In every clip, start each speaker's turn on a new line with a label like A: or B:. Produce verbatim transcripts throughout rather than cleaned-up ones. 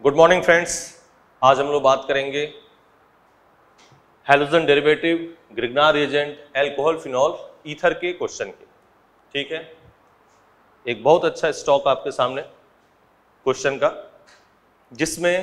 A: Good morning friends, आज हम लोग बात करेंगे halogen derivative, Grignard reagent, alcohol, phenol, ether के क्वेश्चन के। ठीक है, एक बहुत अच्छा स्टॉक आपके सामने क्वेश्चन का, जिसमें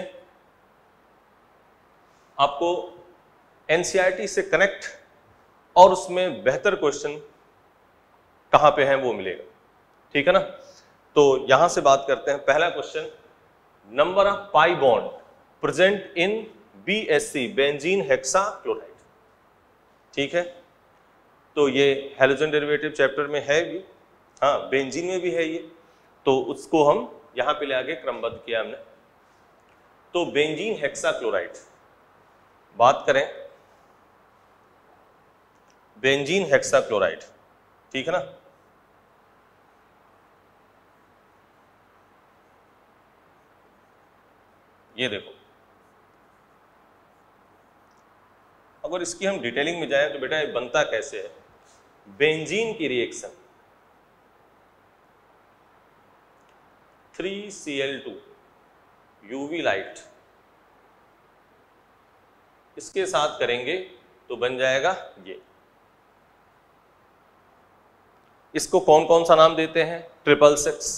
A: आपको एनसीईआरटी से कनेक्ट और उसमें बेहतर क्वेश्चन कहां पे हैं वो मिलेगा। ठीक है ना, तो यहां से बात करते हैं। पहला question, number of pi bond present in BSC, benzene hexa chloride है, तो ये हैलोजन डेरिवेटिव चैप्टर में है भी, हाँ बेंजीन में भी है ये, तो उसको हम यहां पे ले आके क्रमबद्ध किया हमने। तो बेंजीन हेक्सा क्लोराइड बात करें, बेंजीन हेक्सा क्लोराइड, ठीक है ना। ये देखो, अगर इसकी हम डिटेलिंग में जाएं तो बेटा ये बनता कैसे है। बेंजीन की reaction three C L two UV light इसके साथ करेंगे तो बन जाएगा ये। इसको कौन कौन सा नाम देते हैं? ट्रिपल सिक्स,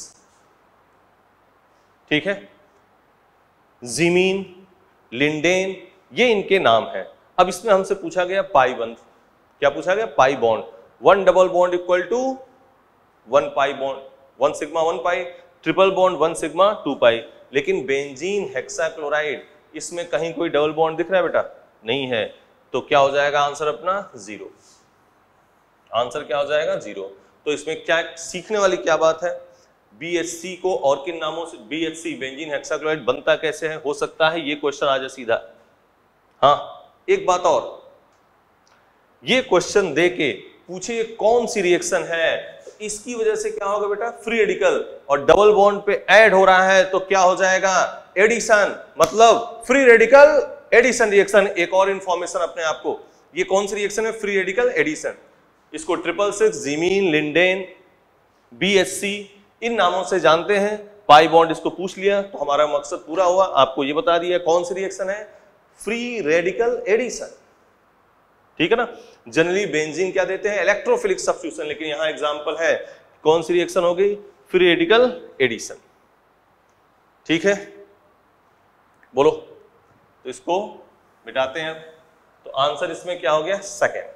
A: ठीक है, जीमीन, लिंडेन, ये इनके नाम हैं। अब इसमें हमसे पूछा गया पाई बंध, क्या पूछा गया? Pi bond, one double bond equal to one pi bond, one sigma one pi, triple bond one sigma two pi. लेकिन बेंजीन हेक्साक्लोराइड, इसमें कहीं कोई डबल बॉन्ड दिख रहा है बेटा? नहीं है, तो क्या हो जाएगा आंसर अपना? जीरो। आंसर क्या हो जाएगा? जीरो। तो इसमें क्या सीखने वाली क्या बात है? बीएचसी को और किन नामों से, बीएचसी बेंजीन हेक्साक्लोराइड बनता कैसे है? हो सकता है ये क्वेश्चन आ जाए सीधा। हाँ, एक बात और, ये क्वेश्चन दे के पूछे कौन सी रिएक्शन है, तो इसकी वजह से क्या होगा बेटा? फ्री रेडिकल, और डबल बॉन्ड पे ऐड हो रहा है तो क्या हो जाएगा? एडिशन, मतलब फ्री रेडिकल एडिशन रिएक्शन। एक और इंफॉर्मेशन अपने आप को, ये कौन सी रिएक्शन है? Free radical addition. इसको ट्रिपल सिक्स, जीमीन, लिंडेन, बीएचसी, इन नामों से जानते हैं। पाई बॉन्ड इसको पूछ लिया तो हमारा मकसद पूरा हुआ, आपको ये बता दिया कौन सी रिएक्शन है? Free radical addition. ठीक है ना। जनरली बेंजीन क्या देते हैं? इलेक्ट्रोफिलिक सब्स्टिट्यूशन, लेकिन यहां एग्जांपल है कौन सी रिएक्शन हो गई? Free radical addition. ठीक है, बोलो, तो इसको मिटाते हैं। तो आंसर इसमें क्या हो गया? सेकेंड।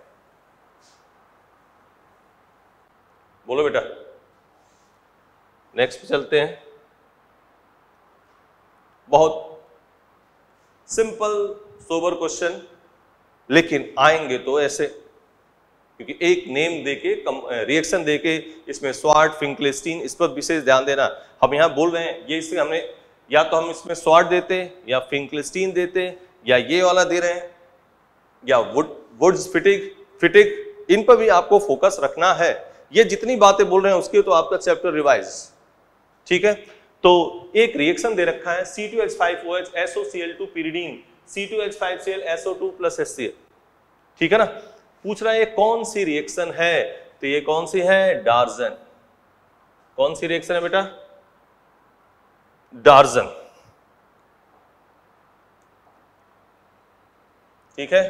A: बोलो बेटा, नेक्स्ट पे चलते हैं। बहुत सिंपल सोबर क्वेश्चन, लेकिन आएंगे तो ऐसे, क्योंकि एक नेम देके, रिएक्शन देके, इसमें स्वार्ट, फिंकलेस्टीन, इस पर विशेष ध्यान देना। हम यहां बोल रहे हैं, ये इससे हमने या तो हम इसमें स्वार्ट देते, या फिंकलेस्टीन देते, या ये वाला दे रहे हैं, या वुड वुड्स फिटिक फिटिक इन पर भी आपको फोकस रखना है। ये जितनी बातें बोल रहे हैं उसके तो आपका चैप्टर रिवाइज। ठीक है, तो एक रिएक्शन दे रखा है C two H five O H S O C L two pyridine, C two H five C L S O two plus H C L. ठीक है ना, पूछ रहा है ये कौन सी रिएक्शन है, तो ये कौन सी है? डार्जन। कौन सी रिएक्शन है बेटा? डार्जन। ठीक है,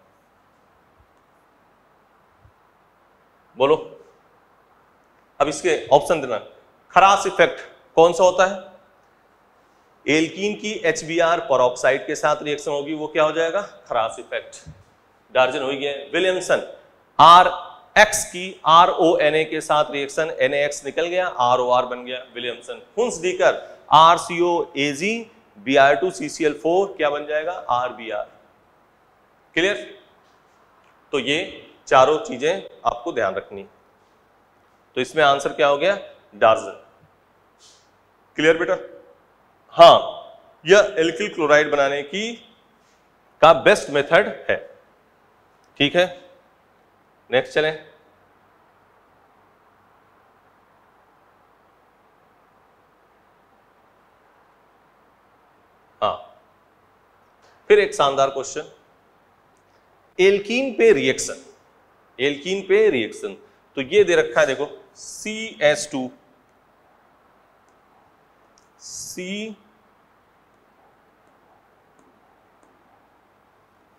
A: बोलो। अब इसके ऑप्शन देना। खरास इफेक्ट कौन सा होता है? एल्कीन की एच बी आर परऑक्साइड के साथ रिएक्शन होगी, वो क्या हो जाएगा? खरास इफेक्ट। डार्जन हो गया। विलियमसन, आर एक्स की आर ओ एन ए के साथ रिएक्शन, एन ए एक्स निकल गया, आर ओ आर बन गया, Williamson. Hunsdiecker, R C O A G B R two C C L four, क्या बन जाएगा? R B R. क्लियर? तो ये चारों चीजें आपको ध्यान रखनी। तो इसमें आंसर क्या हो गया? डार्जन। क्लियर बेटा? हाँ, यह एल्किल क्लोराइड बनाने की का बेस्ट मेथड है। ठीक है, नेक्स्ट चलें। हाँ, फिर एक शानदार क्वेश्चन, एल्कीन पे रिएक्शन, एल्कीन पे रिएक्शन। तो ये दे रखा है, देखो, C S two C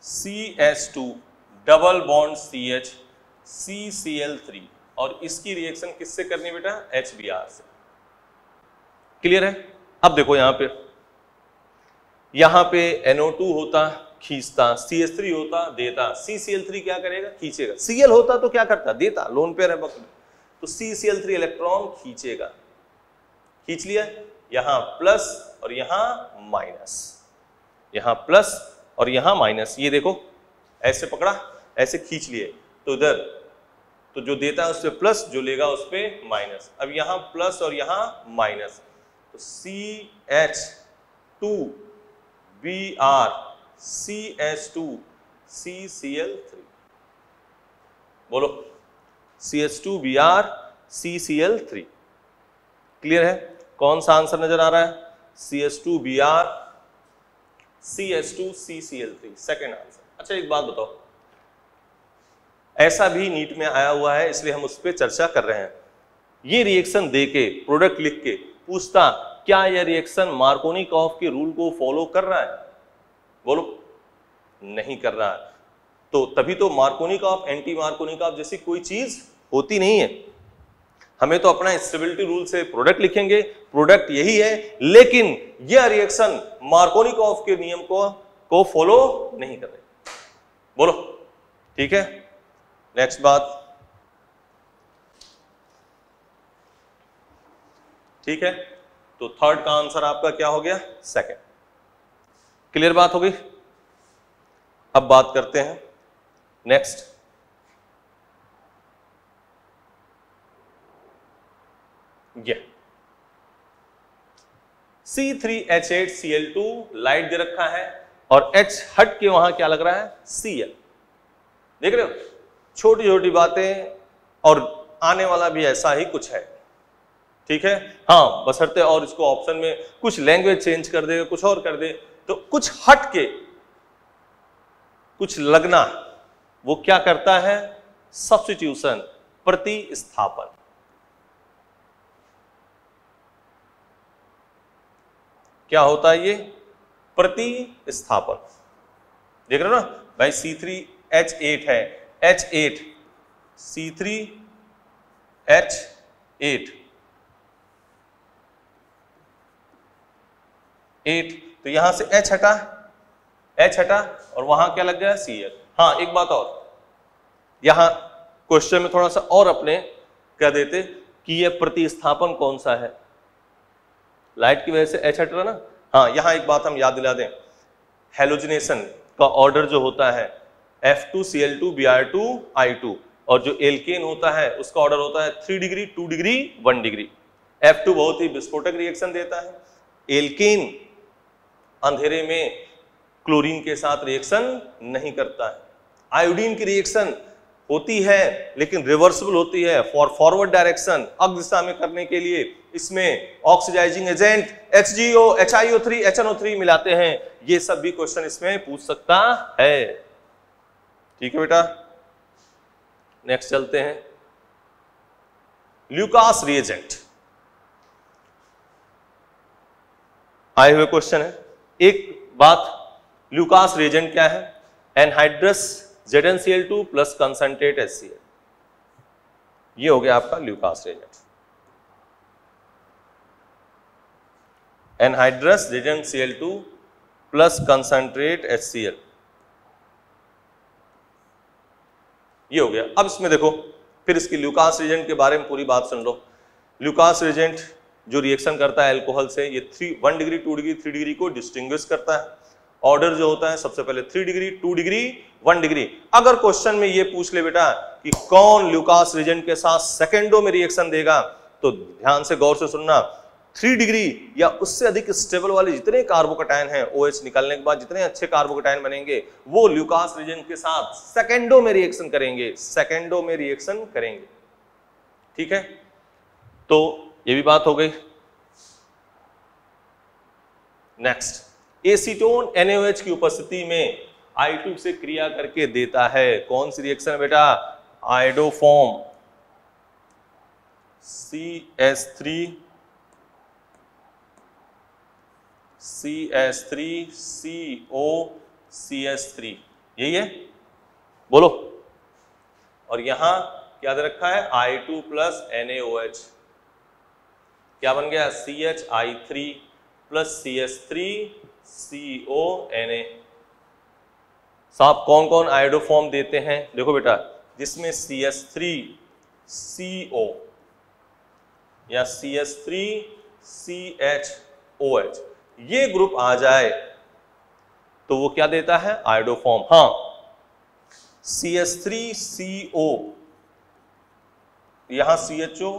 A: C H two double bond C H C C L three, और इसकी रिएक्शन किससे करनी बेटा? एच बी आर से। क्लियर है? अब देखो यहां पे यहां पे एन ओ टू होता खींचता, सी एच थ्री होता देता, सी सी एल थ्री क्या करेगा? खींचेगा। Cl होता तो क्या करता? देता, लोन पेयर है बकल, तो C C L three electron खींचेगा। खींच लिया, यहां प्लस और यहां माइनस, यहां प्लस और यहां माइनस। ये देखो ऐसे पकड़ा, ऐसे खींच लिए, तो इधर तो जो देता है उस पे प्लस, जो लेगा उस पे माइनस। अब यहां प्लस और यहां माइनस, तो C H two B R C H two C C L three. बोलो, C H two B R C C L three. Clear है? कौन सा आंसर नजर आ रहा है? C H two B R C H two C C L three, second answer. अच्छा एक बात बताओ, ऐसा भी नीट में आया हुआ है, इसलिए हम उस पर चर्चा कर रहे हैं। ये रिएक्शन देके प्रोडक्ट लिख के पूछता क्या यह रिएक्शन मार्कोनिकॉफ के रूल को फॉलो कर रहा है? बोलो, नहीं कर रहा है। तो तभी तो मार्कोनिकॉफ एंटी मार्कोनिकॉफ जैसी कोई चीज होती नहीं है। हमें तो अपना स्टेबिलिटी रूल से प्रोडक्ट लिखेंगे, प्रोडक्ट यही है, लेकिन यह रिएक्शन मार्कोनिकॉफ के नियम को को फॉलो नहीं कर रहे। बोलो, ठीक है? नेक्स्ट बात, ठीक है, तो थर्ड का आंसर आपका क्या हो गया? सेकंड। क्लियर बात हो गई? अब बात करते हैं नेक्स्ट, ये C three H eight C L two light दे रखा है और H हट के वहां क्या लग रहा है? Cl। देख रहे हो, छोटी छोटी बातें, और आने वाला भी ऐसा ही कुछ है। ठीक है? हाँ, बशर्ते और इसको ऑप्शन में कुछ लैंग्वेज चेंज कर दे, कुछ और कर दे, तो कुछ हट के कुछ लगना, वो क्या करता है? सब्स्टिट्यूशन, प्रतिस्थापन। क्या होता है ये? प्रतिस्थापन। देख रहे हो ना भाई, सी थ्री एच एट है, H eight C three H eight eight, तो यहां से H हटा, H हटा और वहां क्या लग गया? Cl। हाँ, एक बात और, यहां क्वेश्चन में थोड़ा सा और अपने कह देते कि यह प्रतिस्थापन कौन सा है। लाइट की वजह से H हट रहा ना। हाँ, यहां एक बात हम याद दिला दें, हेलोजिनेशन का ऑर्डर जो होता है F two C L two B R two I two, और जो एल्केन होता है उसका ऑर्डर होता है three degree, two degree, one degree. F two बहुत ही विस्फोटक रिएक्शन देता है, एल्केन अंधेरे में क्लोरीन के साथ रिएक्शन नहीं करता है। आयोडीन की रिएक्शन होती है लेकिन रिवर्सिबल होती है, फॉर फॉरवर्ड डायरेक्शन, अग्र दिशा में करने के लिए इसमें oxidising agent H G O, H I O three, H N O three मिलाते हैं। ये सब भी क्वेश्चन इसमें पूछ सकता है। ठीक है बेटा, नेक्स्ट चलते हैं, ल्यूकास रिएजेंट आए हुए क्वेश्चन है। एक बात, ल्यूकास रिएजेंट क्या है? Anhydrous Z N C L two plus concentrate H C L, ये हो गया आपका Lucas reagent. Anhydrous Z N C L two plus concentrate H C L, ये हो गया। अब इसमें देखो, फिर इसकी ल्यूकास रिएजेंट के बारे में पूरी बात सुन लो। ल्यूकास रिएजेंट जो रिएक्शन करता है अल्कोहल से, ये three one degree, two degree, three degree को डिस्टिंग्विश करता है। ऑर्डर जो होता है सबसे पहले three degree, two degree, one degree. अगर क्वेश्चन में ये पूछ ले बेटा कि कौन ल्यूकास रिएजेंट के साथ सेकेंडो में रिएक्शन देगा, तो ध्यान से गौर से सुनना, थ्री डिग्री या उससे अधिक स्टेबल वाले जितने कार्बोकैटायन हैं, OH निकलने के बाद जितने अच्छे कार्बोकैटायन बनेंगे, वो ल्यूकास रिएजेंट के साथ सेकेंडो में रिएक्शन करेंगे, सेकेंडो में रिएक्शन करेंगे। ठीक है, तो ये भी बात हो गई। Next, acetone N A O H की उपस्थिति में आई टू से क्रिया करके देता है कौन सी रिएक्शन है बेटा? Iodoform C H three C H three C O C H three, यही है, बोलो। और यहां क्या दे रखा है, I two plus N A O H, क्या बन गया, C H I three plus C H three C O N A. साहब कौन कौन आयोडोफॉर्म देते हैं, देखो बेटा, जिसमें सी एच थ्री सी ओ या C H three C H O H ये ग्रुप आ जाए तो वो क्या देता है, आयोडोफॉर्म। हाँ, सी एच थ्री सी ओ, यहां सी एच ओ,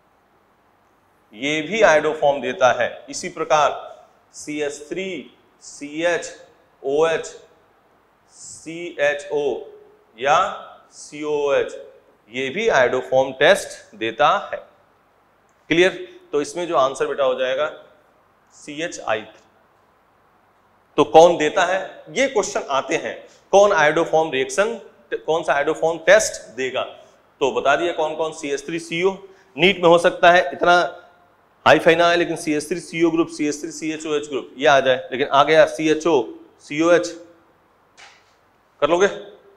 A: ये भी आयोडोफॉर्म देता है। इसी प्रकार C H three C H O H C H O या सी ओ एच ये भी आयोडोफॉर्म टेस्ट देता है। क्लियर? तो इसमें जो आंसर बेटा हो जाएगा सी एच आई थ्री। तो कौन देता है, ये क्वेश्चन आते हैं, कौन आयोडोफॉर्म रिएक्शन, कौन सा आयोडोफॉर्म टेस्ट देगा, तो बता दिया कौन कौन, C H three C O. NEET में हो सकता है इतना हाई फाई ना है, लेकिन C H three C O group, C H three C H O H group ये आ जाए, लेकिन आ गया सी एच ओ सी ओ एच, कर लोगे?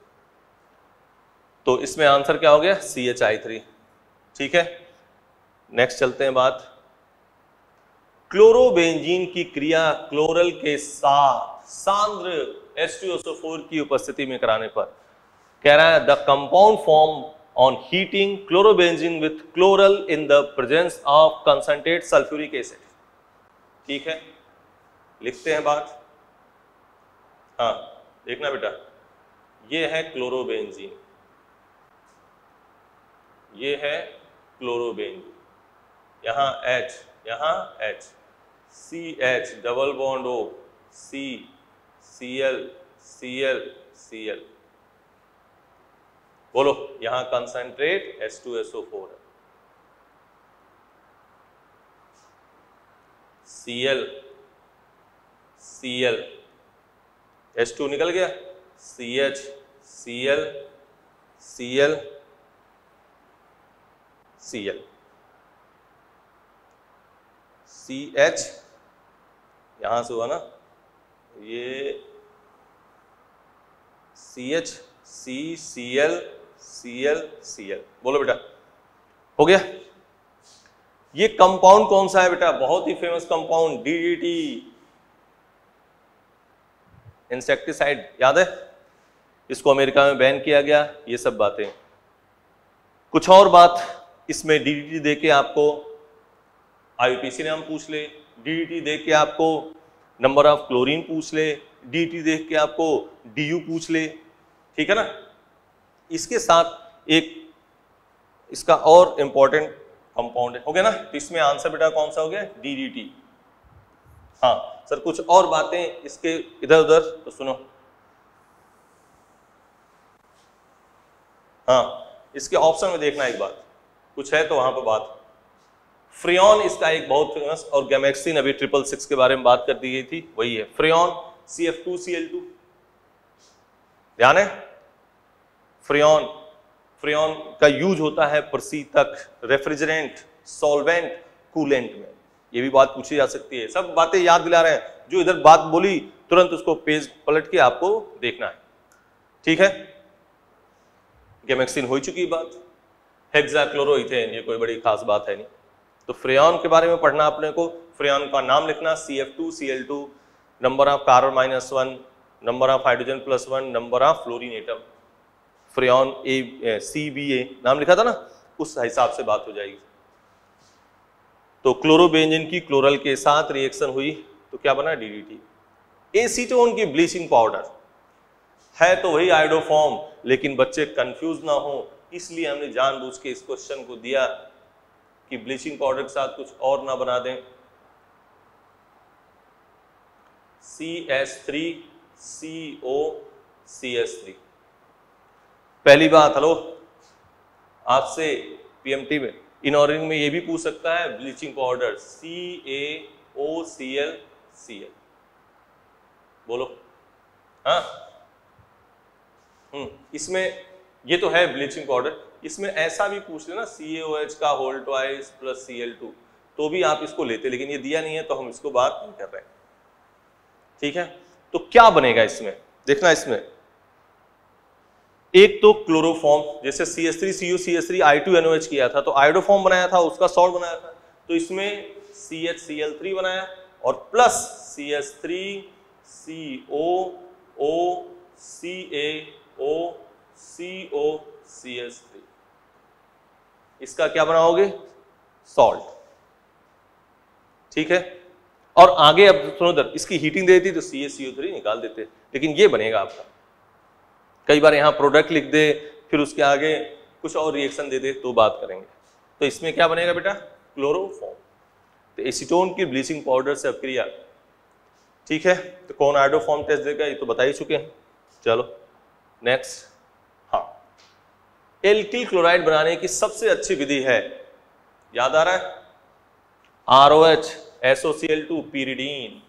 A: तो इसमें आंसर क्या हो गया, सी एच आई थ्री। ठीक है, नेक्स्ट चलते हैं बात, क्लोरोबेंजीन की क्रिया क्लोरल के साथ सांद्र H two S O four की उपस्थिति में कराने पर, कह रहा है the compound form on heating chlorobenzene with chloral in the presence of concentrate sulphuric acid. ठीक है, लिखते हैं बात। हाँ देखना बेटा, ये है क्लोरोबेंजीन, ये है क्लोरोबेंजीन, यहां H, यहां H, C H double bond O, C, Cl, Cl, Cl, बोलो, यहां concentrate H two S O four है, Cl, Cl, एच टू निकल गया, C H, Cl, Cl, Cl, C H यहां से हुआ ना, ये C H, C, C L, C L, C L, बोलो बेटा, हो गया। ये कंपाउंड कौन सा है बेटा, बहुत ही famous compound, D D T, insecticide, याद है? इसको अमेरिका में बैन किया गया, ये सब बातें। कुछ और बात, इसमें डी डी टी देके आपको आई यू पी सी नाम पूछ ले, डी डी टी देख के आपको नंबर ऑफ क्लोरीन पूछ ले, डी डी टी देख के आपको डी यू पूछ ले, ठीक है ना? इसके साथ एक इसका और इंपॉर्टेंट कंपाउंड है, हो गया ना? तो इसमें आंसर बेटा कौन सा हो गया, डी डी टी। हाँ सर, कुछ और बातें इसके इधर उधर तो सुनो। हाँ, इसके ऑप्शन में देखना एक बात, कुछ है तो वहां पर बात। फ्रेयॉन इसका एक बहुत फेमस, और गैमेक्सिन अभी ट्रिपल सिक्स के बारे में बात कर दी गई थी, वही है freon, C F two C L two, ध्यान है? फ्रेयॉन, फ्रेयॉन का यूज होता है प्रशीतक, रेफ्रिजरेंट, सॉल्वेंट, कूलेंट में, ये भी बात पूछी जा सकती है। सब बातें याद दिला रहे हैं, जो इधर बात बोली तुरंत उसको पेज पलट के आपको देखना है, ठीक है? गैमेक्सिन हो चुकी बात, हेक्साक्लोरोइथेन, ये कोई बड़ी खास बात है नहीं। तो फ्रेयॉन के बारे में पढ़ना अपने को, फ्रेयॉन का नाम लिखना, C F two C L two, number of carbon minus one, number of hydrogen plus one, number of fluorine atom, freon A C B A नाम लिखा था ना, उस हिसाब से बात हो जाएगी। तो क्लोरोबेंजीन की क्लोरल के साथ रिएक्शन हुई तो क्या बना, डी डी टी। एसीटोन की ब्लीचिंग पाउडर है तो वही आयोडोफॉर्म, लेकिन बच्चे कंफ्यूज ना हो इसलिए हमने जानबूझ के इस क्वेश्चन को दिया कि ब्लीचिंग पाउडर के साथ कुछ और ना बना दें। C H three C O C H three, पहली बात, हेलो, आपसे पीएमटी में इनऑर्गेनिक में ये भी पूछ सकता है, bleaching powder C A O C L C L, बोलो। हाँ, हम्म इसमें ये तो है ब्लीचिंग पाउडर, इसमें ऐसा भी पूछ लेना सी ए ओ एच का whole twice plus C L two, तो भी आप इसको लेते, लेकिन ये दिया नहीं है तो हम इसको बात नहीं कर रहे हैं, ठीक है? तो क्या बनेगा इसमें, देखना, इसमें एक तो क्लोरोफॉर्म, जैसे C H three C U C H three I two N O H किया था तो आयोडोफॉर्म बनाया था, उसका सॉल्ट बनाया था, तो इसमें C H C L three बनाया और plus C H three C O O C A O C O C H three, इसका क्या बनाओगे? सॉल्ट। ठीक है, और आगे अब सुनो इधर, इसकी हीटिंग दे देती तो C H C O three निकाल देते, लेकिन ये बनेगा आपका। कई बार यहां प्रोडक्ट लिख दे फिर उसके आगे कुछ और रिएक्शन दे दे तो बात करेंगे। तो इसमें क्या बनेगा बेटा? क्लोरोफॉर्म। तो एसीटोन की ब्लीचिंग पाउडर से अपक्रिया। ठीक है, तो कौन आयोडोफॉर्म टेस्ट देगा ये तो बता ही चुके हैं। चलो नेक्स्ट, हाँ, एल्किल क्लोराइड बनाने की सबसे अच्छी विधि है, याद आ रहा है? R O H S O C L two pyridine,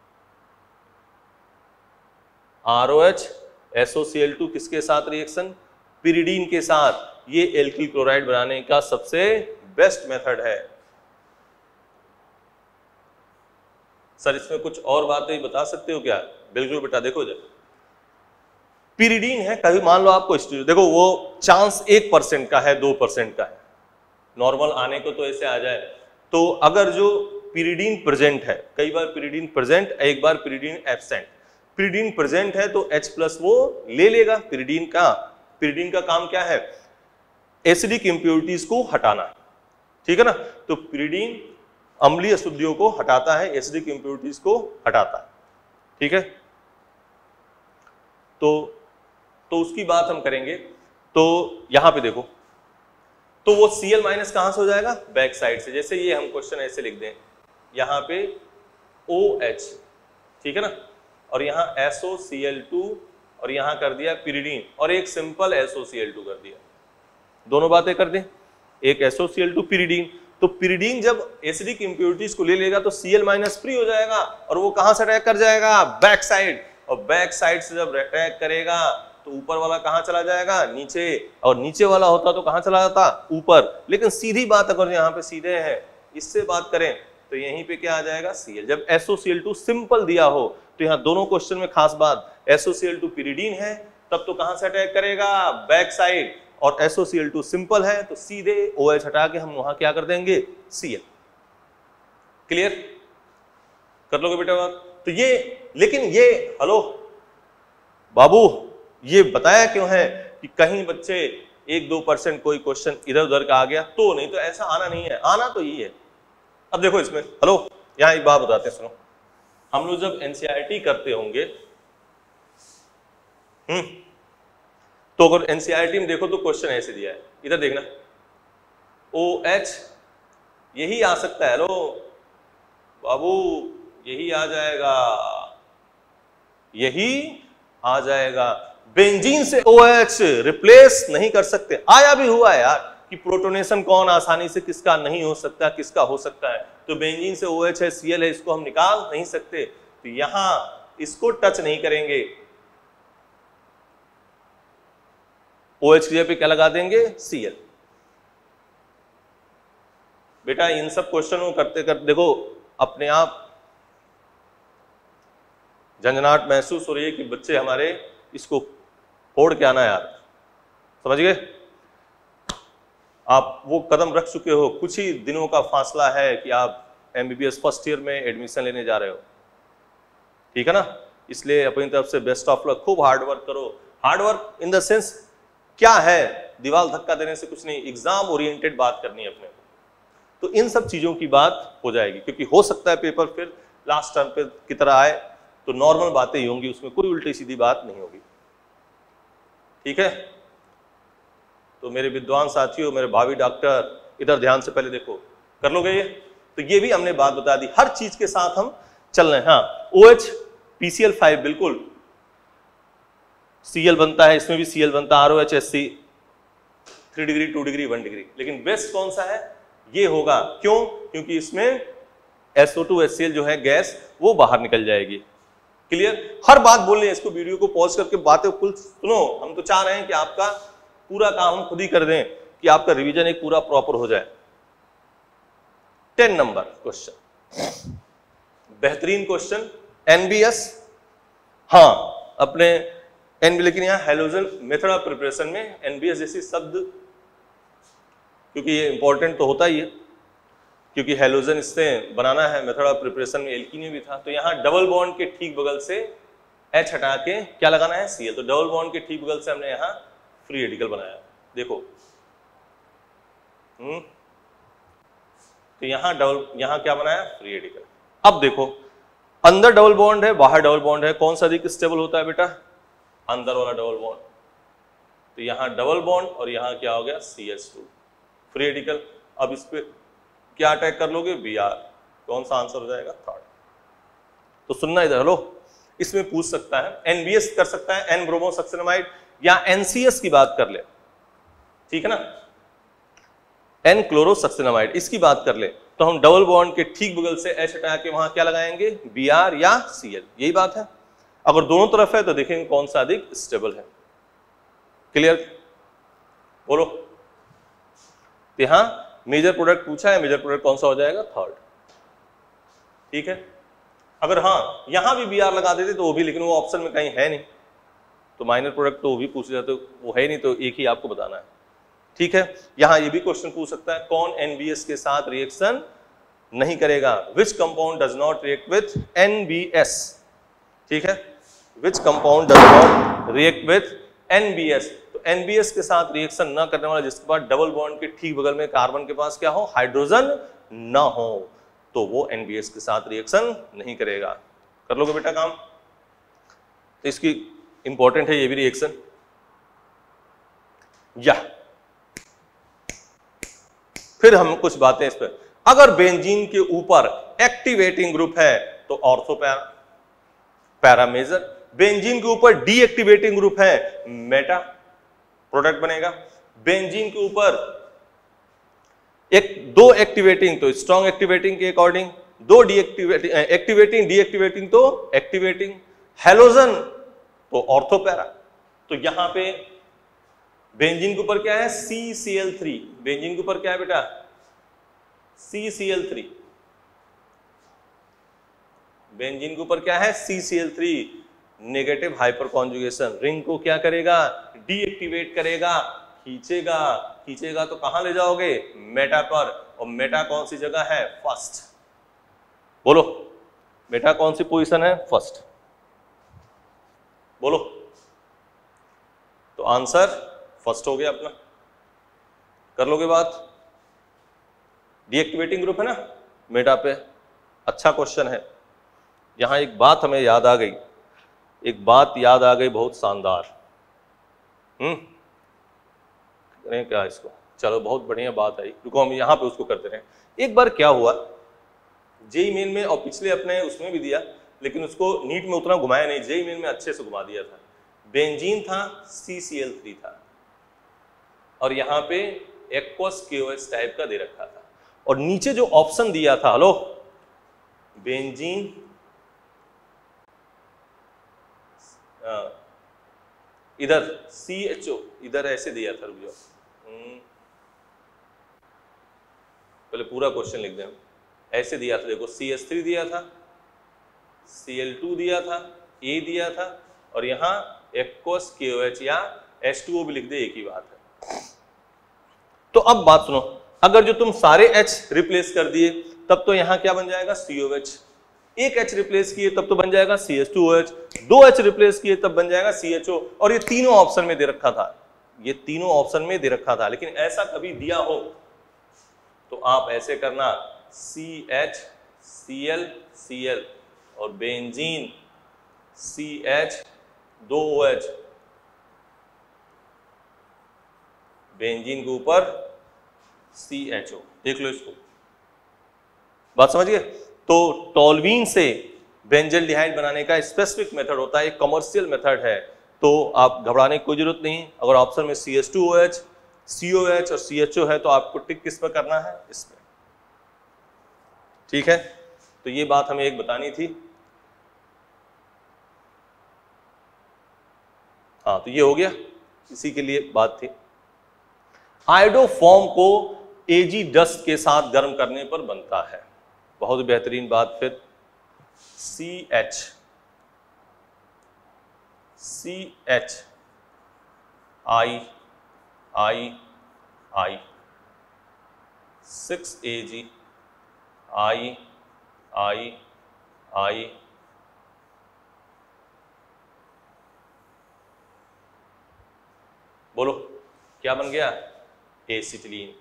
A: R O H S O C L two किसके साथ रिएक्शन? pyridine के साथ। ये एल्किल क्लोराइड बनाने का सबसे बेस्ट मेथड है। सर इसमें कुछ और बातें बता सकते हो क्या? बिल्कुल बेटा, देखो जब pyridine है, कभी मान लो आपको देखो वो चांस एक परसेंट का है, दो परसेंट का है, नॉर्मल आने को तो ऐसे आ जाए। तो अगर जो pyridine प्रेजेंट है, कई बार pyridine प्रेजेंट, एक बार pyridine एब्सेंट, pyridine प्रेजेंट है तो H प्लस वो ले लेगा pyridine का। pyridine का काम क्या है? एसिडिक इंप्योरिटीज को हटाना, ठीक है ना? तो pyridine अम्लीय अशुद्धियों को हटाता है, एसिडिक इंप्योरिटीज को हटाता है। ठीक है, तो तो उसकी बात हम करेंगे। तो यहां पे देखो, तो वो Cl माइनस कहां से हो जाएगा? बैक साइड से। जैसे ये हम क्वेश्चन ऐसे लिख दें, यहां पे OH, ठीक है ना, और यहां S O C L two और यहां कर दिया pyridine और एक simple S O C L two कर दिया। दोनों बातें कर दें, एक S O C L two pyridine। तो pyridine जब एसिडिक इंप्योरिटीज को ले लेगा तो Cl माइनस फ्री हो जाएगा और वो कहां से अटैक कर जाएगा? Back side. और बैक साइड से जब अटैक करेगा तो ऊपर वाला कहां चला जाएगा? नीचे। और नीचे वाला होता तो कहां चला जाता? ऊपर। लेकिन सीधी बात अगर यहाँ पे सीधे है, इससे बात करें तो यहीं पे क्या आ जाएगा? Cl। जब S O C L two simple दिया हो तो यहाँ दोनों क्वेश्चन में खास बात, S O C L two pyridine है तब तो कहां से अटैक करेगा? Back side. और S O C L two simple है तो सीधे OH हटा के हम वहां क्या कर देंगे? Cl। क्लियर कर लोगे बेटा बात? तो ये, लेकिन ये, हेलो बाबू, ये बताया क्यों है कि कहीं बच्चे एक दो परसेंट कोई क्वेश्चन इधर उधर का आ गया तो, नहीं तो ऐसा आना नहीं है, आना तो यही है। अब देखो इसमें, हेलो, यहां एक बात बताते हैं, सुनो। हम लोग जब एनसीईआरटी करते होंगे, हम्म तो अगर एनसीईआरटी में देखो तो क्वेश्चन ऐसे दिया है, इधर देखना, OH यही आ सकता है। हेलो बाबू, यही आ जाएगा, यही आ जाएगा। बेंजीन से OH रिप्लेस नहीं कर सकते। आया भी हुआ है यार कि प्रोटोनेशन कौन आसानी से किसका नहीं हो सकता, किसका हो सकता है। तो बेंजीन से OH है, Cl है, इसको हम निकाल नहीं सकते, तो यहां इसको टच नहीं करेंगे। OH की जगह पे क्या लगा देंगे? Cl। बेटा इन सब क्वेश्चन को करते करते देखो अपने आप झंझनाहट महसूस हो रही है कि बच्चे हमारे इसको फोड़ के आना यार, समझ गए? आप वो कदम रख चुके हो, कुछ ही दिनों का फासला है कि आप एमबीबीएस फर्स्ट ईयर में एडमिशन लेने जा रहे हो, ठीक है ना? इसलिए अपनी तरफ से बेस्ट ऑफ लक, खूब हार्ड वर्क करो। Hard work in the sense क्या है? दीवार धक्का देने से कुछ नहीं, एग्जाम ओरिएंटेड बात करनी है अपने को। तो इन सब चीजों की बात हो जाएगी, क्योंकि हो सकता है पेपर फिर लास्ट टर्म पे की तरह आए तो नॉर्मल बातें ही होंगी, उसमें कोई उल्टी सीधी बात नहीं होगी। ठीक है, तो मेरे विद्वान साथियों, मेरे भावी डॉक्टर, इधर ध्यान से पहले देखो, कर लोगे ये? तो ये भी हमने बात बता दी, हर चीज के साथ हम चल रहे हैं। हाँ, OH P C L five बिल्कुल, Cl बनता है, इसमें भी Cl बनता है, R O H S C, three degree, two degree, one degree. लेकिन बेस्ट कौन सा है? ये होगा। क्यों? क्योंकि इसमें S O two H C L जो है गैस, वो बाहर निकल जाएगी। क्लियर? हर बात बोल रहे हैं, इसको वीडियो को पॉज करके बातें कुल सुनो। हम तो चाह रहे हैं कि आपका पूरा काम हम खुद ही कर दें, कि आपका रिवीजन एक पूरा प्रॉपर हो जाए। टेन नंबर क्वेश्चन, बेहतरीन क्वेश्चन, एनबीएस। हाँ, अपने एन लेकिन यहाँ हैलोजन मेथड ऑफ प्रिपरेशन में एनबीएस जैसी शब्द, क्योंकि ये इंपॉर्टेंट तो होता ही है, क्योंकि हैलोजन इससे बनाना है, मेथड ऑफ प्रिपरेशन में एल्कीन भी था। तो यहाँ डबल बॉन्ड के ठीक बगल से H हटा के क्या लगाना है, Cl। तो डबल बॉन्ड के ठीक बगल से हमने यहाँ फ्री रेडिकल बनाया। देखो हम्म तो यहाँ डबल यहाँ क्या बनाया, फ्री रेडिकल। अब देखो अंदर डबल बॉन्ड है, बाहर डबल बॉन्ड है, कौन सा अधिक स्टेबल होता है बेटा, अंदर वाला डबल बॉन्ड। तो यहाँ डबल बॉन्ड और यहाँ क्या हो गया, C H two, free radical. अब इस पे क्या अटैक कर लोगे, बी आर, कौन सा आंसर हो जाएगा, थर्ड। तो सुनना इधर, हेलो, इसमें पूछ सकता है, एनबीएस कर सकता है, एन ब्रोमो सक्सिनामाइड, या एनसीएस की बात कर ले, ठीक है ना, एन क्लोरो सक्सिनामाइड, इसकी बात कर ले, तो हम डबल बॉन्ड के ठीक बगल से एच हटा के वहां क्या लगाएंगे, बी आर या सी एल, यही बात है। अगर दोनों तरफ है तो देखेंगे कौन सा अधिक स्टेबल है। क्लियर, बोलो। यहां मेजर प्रोडक्ट पूछा है, मेजर प्रोडक्ट कौन सा हो जाएगा, थर्ड, ठीक है। अगर हाँ यहां भी बी आर लगा देते तो वो भी, लेकिन वो ऑप्शन में कहीं है नहीं, तो माइनर प्रोडक्ट तो वो भी पूछ जाते, वो है नहीं, तो एक ही आपको बताना है, ठीक है। यहां ये भी क्वेश्चन पूछ सकता है, कौन एनबीएस के साथ रिएक्शन नहीं करेगा, which compound does not react with NBS, ठीक है, which compound does not react with NBS. तो एनबीएस के साथ रिएक्शन ना करने वाला, जिसके पास डबल बॉन्ड के ठीक बगल में कार्बन के पास क्या हो, हाइड्रोजन ना हो, तो वो एनबीएस के साथ रिएक्शन नहीं करेगा। कर लोगे बेटा काम, तो इसकी इंपॉर्टेंट है ये भी रिएक्शन। या फिर हम कुछ बातें इस पर, अगर बेंजीन के ऊपर एक्टिवेटिंग ग्रुप है तो ऑर्थो पैरा पैरामेजर, बेंजीन के ऊपर डीएक्टिवेटिंग ग्रुप है मेटा प्रोडक्ट बनेगा, बेंजीन के ऊपर एक दो एक्टिवेटिंग तो स्ट्रॉन्ग एक्टिवेटिंग के अकॉर्डिंग, दो डीएक्टिवेटिंग एक्टिवेटिंग डीएक्टिवेटिंग तो एक्टिवेटिंग, हैलोजन तो ऑर्थो पैरा। तो यहां पे बेंजीन के ऊपर क्या है, C C L three, benzene के ऊपर क्या है बेटा, C C L three, benzene के ऊपर क्या है, C C L three, negative hyperconjugation, ring को क्या करेगा, डीएक्टिवेट करेगा, खींचेगा, खींचेगा तो कहां ले जाओगे, मेटा पर, और मेटा कौन सी जगह है, फर्स्ट। बोलो मेटा कौन सी पोजीशन है, फर्स्ट, बोलो। तो आंसर फर्स्ट हो गया अपना, कर लोगे बात। डीएक्टिवेटिंग ग्रुप है ना मेटा पे, अच्छा क्वेश्चन है। यहां एक बात हमें याद आ गई, एक बात याद आ गई बहुत शानदार, हम्म करें क्या इसको, चलो बहुत बढ़िया बात आई, रुको हम यहां पे उसको करते रहे। एक बार क्या हुआ, जेई मेन में और पिछले अपने उसमें भी दिया, लेकिन उसको नीट में उतना घुमाया नहीं, जेई मेन में अच्छे से घुमा दिया था। बेंजीन था, सी सी एल थ्री था, और यहाँ पे एक्वस केओएस टाइप का दे रखा था, और नीचे जो ऑप्शन दिया था, हेलो, बेंजीन इधर सी एच ओ, इधर ऐसे दिया था, रुक जाओ पहले पूरा क्वेश्चन लिख दें, ऐसे दिया था, देखो सी एच थ्री दिया था, सी एल टू दिया था, ए दिया था, और यहाँ एक्वस केओएच या एच टू ओ भी लिख दे, एक ही बात है। तो अब बात सुनो, अगर जो तुम सारे H रिप्लेस कर दिए तब तो यहां क्या बन जाएगा, सी ओ एच, एक H रिप्लेस किए तब तो बन जाएगा C H two O H, दो H रिप्लेस किए तब बन जाएगा सी एच ओ, और ये तीनों ऑप्शन में दे रखा था, ये तीनों ऑप्शन में दे रखा था। लेकिन ऐसा कभी दिया हो तो आप ऐसे करना, C H C L C L और बेंजीन सी एच दो ओ एच, बेंजीन के ऊपर सी एच ओ, देख लो इसको, बात समझ गए। तो टोल्यूइन से बेंजल्डिहाइड बनाने का स्पेसिफिक मेथड होता है, एक कमर्शियल मेथड है, तो आप घबराने की कोई जरूरत नहीं। अगर ऑप्शन में C H two O H, C O H और सी एच ओ है तो आपको टिक किस पर करना है, इस पर, ठीक है। तो ये बात हमें एक बतानी थी। हाँ तो ये हो गया, इसी के लिए बात थी। आयोडोफॉर्म को एजी डस्ट के साथ गर्म करने पर बनता है, बहुत बेहतरीन बात। फिर C H C H I I I, six A G I I I, बोलो क्या बन गया? एसिटिलीन।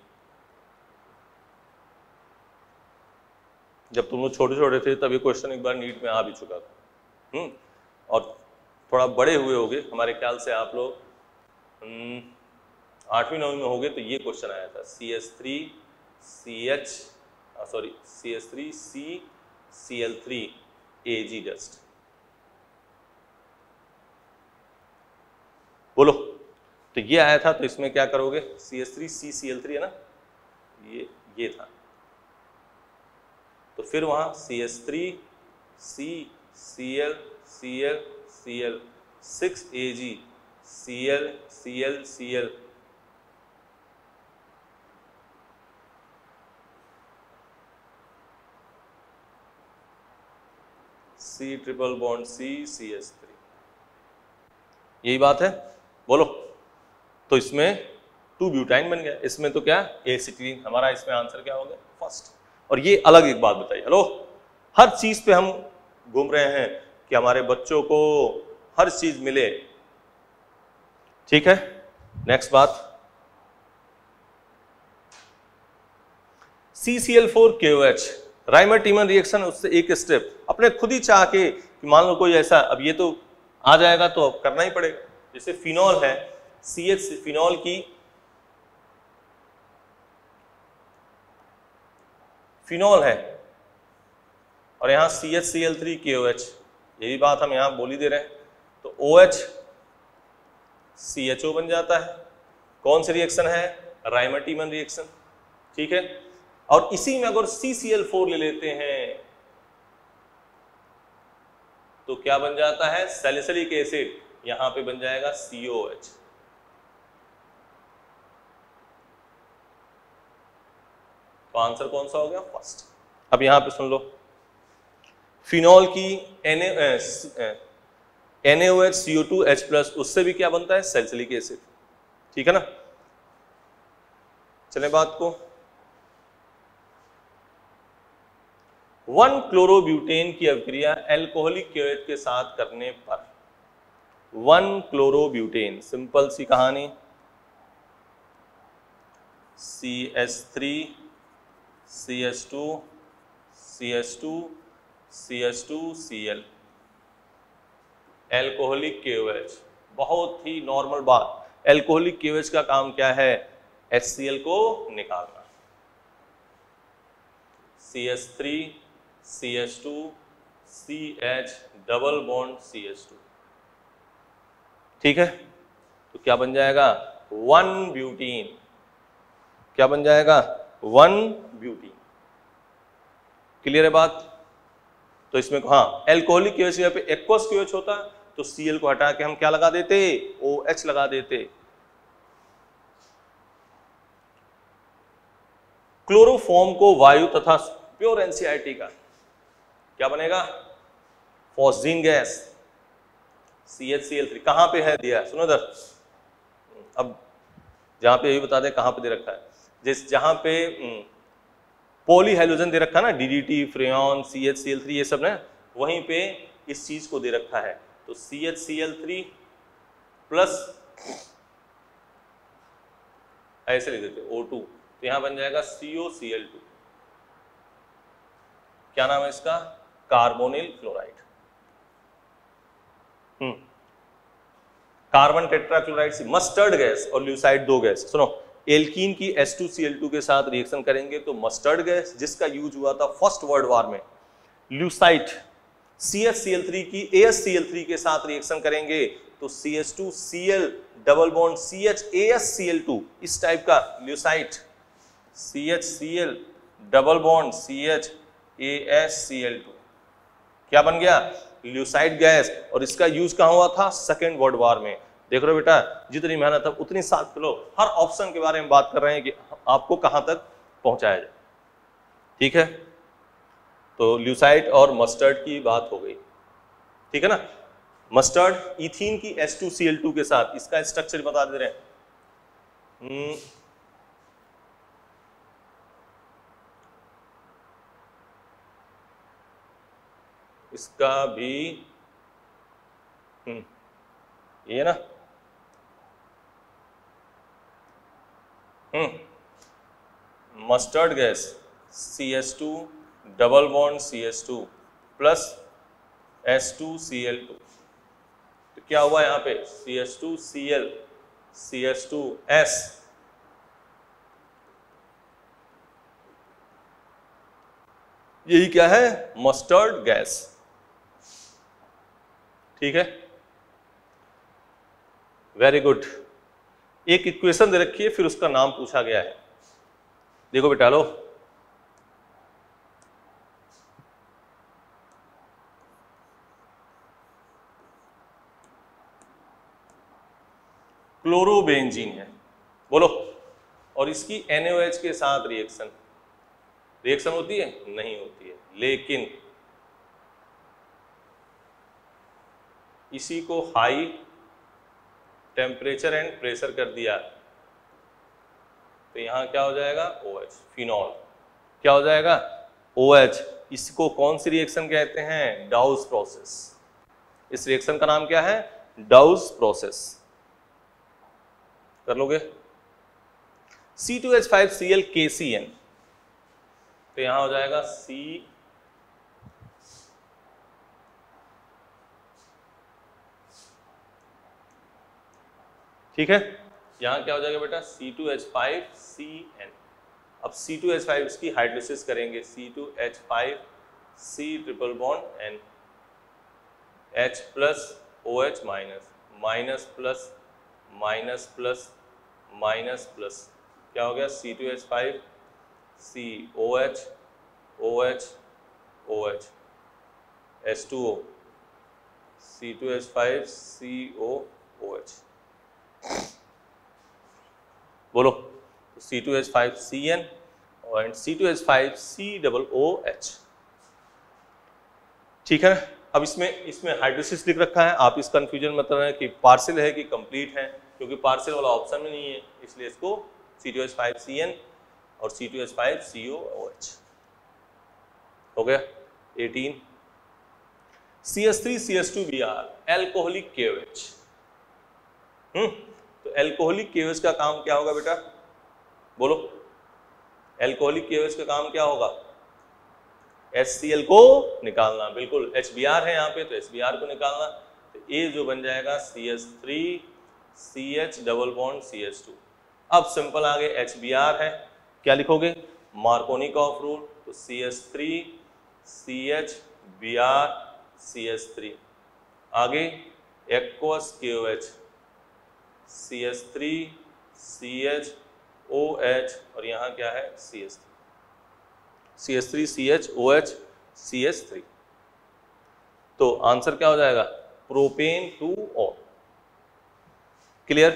A: जब तुम लोग छोटे छोटे थे तब ये क्वेश्चन एक बार नीट में आ भी चुका था। हम्म और थोड़ा बड़े हुए होगे, हमारे ख्याल से आप लोग आठवीं नौवीं में होगे तो ये क्वेश्चन आया था, C H three C H sorry C H three C C L three A G dust. बोलो, तो ये आया था, तो इसमें क्या करोगे? C H three C C L three है ना, ये ये था, तो फिर वहां C H three C C L C L C L six A G C L C L C L, C triple bond C C H three, यही बात है। बोलो, तो इसमें टू ब्यूटाइन बन गया, इसमें तो क्या एसिटिलीन, हमारा इसमें आंसर क्या हो गया? फर्स्ट। और ये अलग एक बात बताइए, हेलो, हर चीज पे हम घूम रहे हैं कि हमारे बच्चों को हर चीज मिले, ठीक है। नेक्स्ट बात, सी सी एल फोर के ओ एच, राइमर-टीमन रिएक्शन, उससे एक स्टेप अपने खुद ही चाह के कि मान लो कोई ऐसा, अब ये तो आ जाएगा तो अब करना ही पड़ेगा। जैसे फिनॉल है, सी एच फिनॉल की फिनॉल है और यहां C H C L three K O H, यही बात हम यहां बोल ही दे रहे हैं, तो ओ एच सी एच ओ बन जाता है। कौन सी रिएक्शन है? राइमर-टीमन रिएक्शन, ठीक है। और इसी में अगर सी सी एल फोर ले लेते हैं तो क्या बन जाता है? सैलिसिलिक एसिड, यहां पे बन जाएगा सी ओ एच। तो आंसर कौन सा हो गया? फर्स्ट। अब यहां पे सुन लो, फिनॉल की N A O H C O two H plus, उससे भी क्या बनता है? सैलिसिलिक एसिड, ठीक है ना। चले बात को, वन क्लोरोब्यूटेन की अभिक्रिया एल्कोहलिक केओएच के साथ करने पर, वन क्लोरोब्यूटेन, सिंपल सी कहानी, C H three C H two C H two C H two C L, alcoholic KOH, बहुत ही नॉर्मल बात। एल्कोहलिक केओएच का काम क्या है? एच सी एल को निकालना। C H three C H two C H double bond C H two, ठीक है। तो क्या बन जाएगा? One butene. क्या बन जाएगा? One butene. क्लियर है बात? तो इसमें हाँ, एल्कोहलिक केओएच यहाँ पे एक्वस केओएच होता, तो Cl को हटा के हम क्या लगा देते? OH लगा देते। क्लोरोफॉर्म को वायु तथा प्योर एनसीईआरटी का क्या बनेगा? Phosgene gas, C H C L three. कहां पे है दिया? सुनो इधर, अब जहां पे ये बता दे कहां पे दे रखा है। जिस जहां पे पॉली हाइड्रोजन दे रखा है ना, DDT, freon, C H C L three, ये सब ना, वहीं पे इस चीज को दे रखा है। तो C H C L three plus ऐसे लिख देते ओ टू, तो यहां बन जाएगा C O C L two. क्या नाम है इसका? Carbonyl chloride. Hmm carbon tetrachloride से मस्टर्ड गैस और ल्यूसाइड दो गैस। सुनो, एल्कीन की H two C L two के साथ रिएक्शन करेंगे तो मस्टर्ड गैस, जिसका यूज हुआ था फर्स्ट वर्ल्ड वॉर में, lewisite C H C L three की A H C L three के साथ रिएक्शन करेंगे तो C H two C L double bond C H A H C L two, इस टाइप का lewisite, C H C L double bond C H A H C L two, क्या बन गया? Lewisite gas. और इसका use कहां हुआ था? सेकेंड वर्ल्ड वॉर में। देख रहे हो बेटा, जितनी मेहनत है उतनी साथ चलो, हर ऑप्शन के बारे में बात कर रहे हैं कि आपको कहां तक पहुंचाया जाए, ठीक है। तो ल्यूसाइड और मस्टर्ड की बात हो गई, ठीक है ना। मस्टर्ड इथीन की H two C L two के साथ, इसका स्ट्रक्चर बता दे रहे हैं। हम्म, इसका भी हम्म ये ना हम्म mustard gas C H two double bond C H two plus H two C L two, तो क्या हुआ यहाँ पे C H two C L C H two S, यही क्या है मस्टर्ड गैस। ठीक है, वेरी गुड। एक इक्वेशन दे रखी है, फिर उसका नाम पूछा गया है। देखो बेटा लो, क्लोरोबेंजीन है, बोलो, और इसकी एन ओ एच के साथ रिएक्शन रिएक्शन होती है? नहीं होती है, लेकिन इसी को हाई टेम्परेचर एंड प्रेशर कर दिया तो यहां क्या हो जाएगा OH, फिनॉल। क्या हो जाएगा OH। इसको कौन सी रिएक्शन कहते हैं? डाउस प्रोसेस। इस रिएक्शन का नाम क्या है? Dow's process. कर लोगे? C two H five C L K C N, तो यहां हो जाएगा C ठीक है, यहां क्या हो जाएगा बेटा C two H five C N. अब सी टू एच फाइव इसकी हाइड्रोलिसिस करेंगे, C two H five C triple bond N, H plus OH minus, minus plus minus plus minus plus, क्या हो गया C two H five C OH OH OH H two O, C two H five C O OH, बोलो C two H five C N और C two H five सी double O H. ठीक है, अब इसमें इसमें hydrolysis लिख रखा है, आप इस कंफ्यूजन मत रहना कि पार्शियल है कि कंप्लीट है, क्योंकि पार्शियल वाला ऑप्शन में नहीं है, इसलिए इसको C two H five C N और C two H five C O O H हो गया। Eighteen C H three C H two B R alcoholic K O H. हम्म तो एल्कोहलिक के ओ एच का काम क्या होगा बेटा? बोलो, एल्कोहलिक के ओ एच का काम क्या होगा? एच सी एल को निकालना। बिल्कुल, एच बी आर है यहाँ पे, तो एच बी आर को निकालना। तो ए जो बन जाएगा C H three C H double bond C H two. अब सिंपल आगे एच बी आर है, क्या लिखोगे? मार्कोनिकॉफ रूल, तो C H three C H B R C H three. आगे aqueous K O H C H three C H O H, और यहाँ क्या है C H three C H three C H O H C H three. तो answer क्या हो जाएगा? Propane two O. Clear?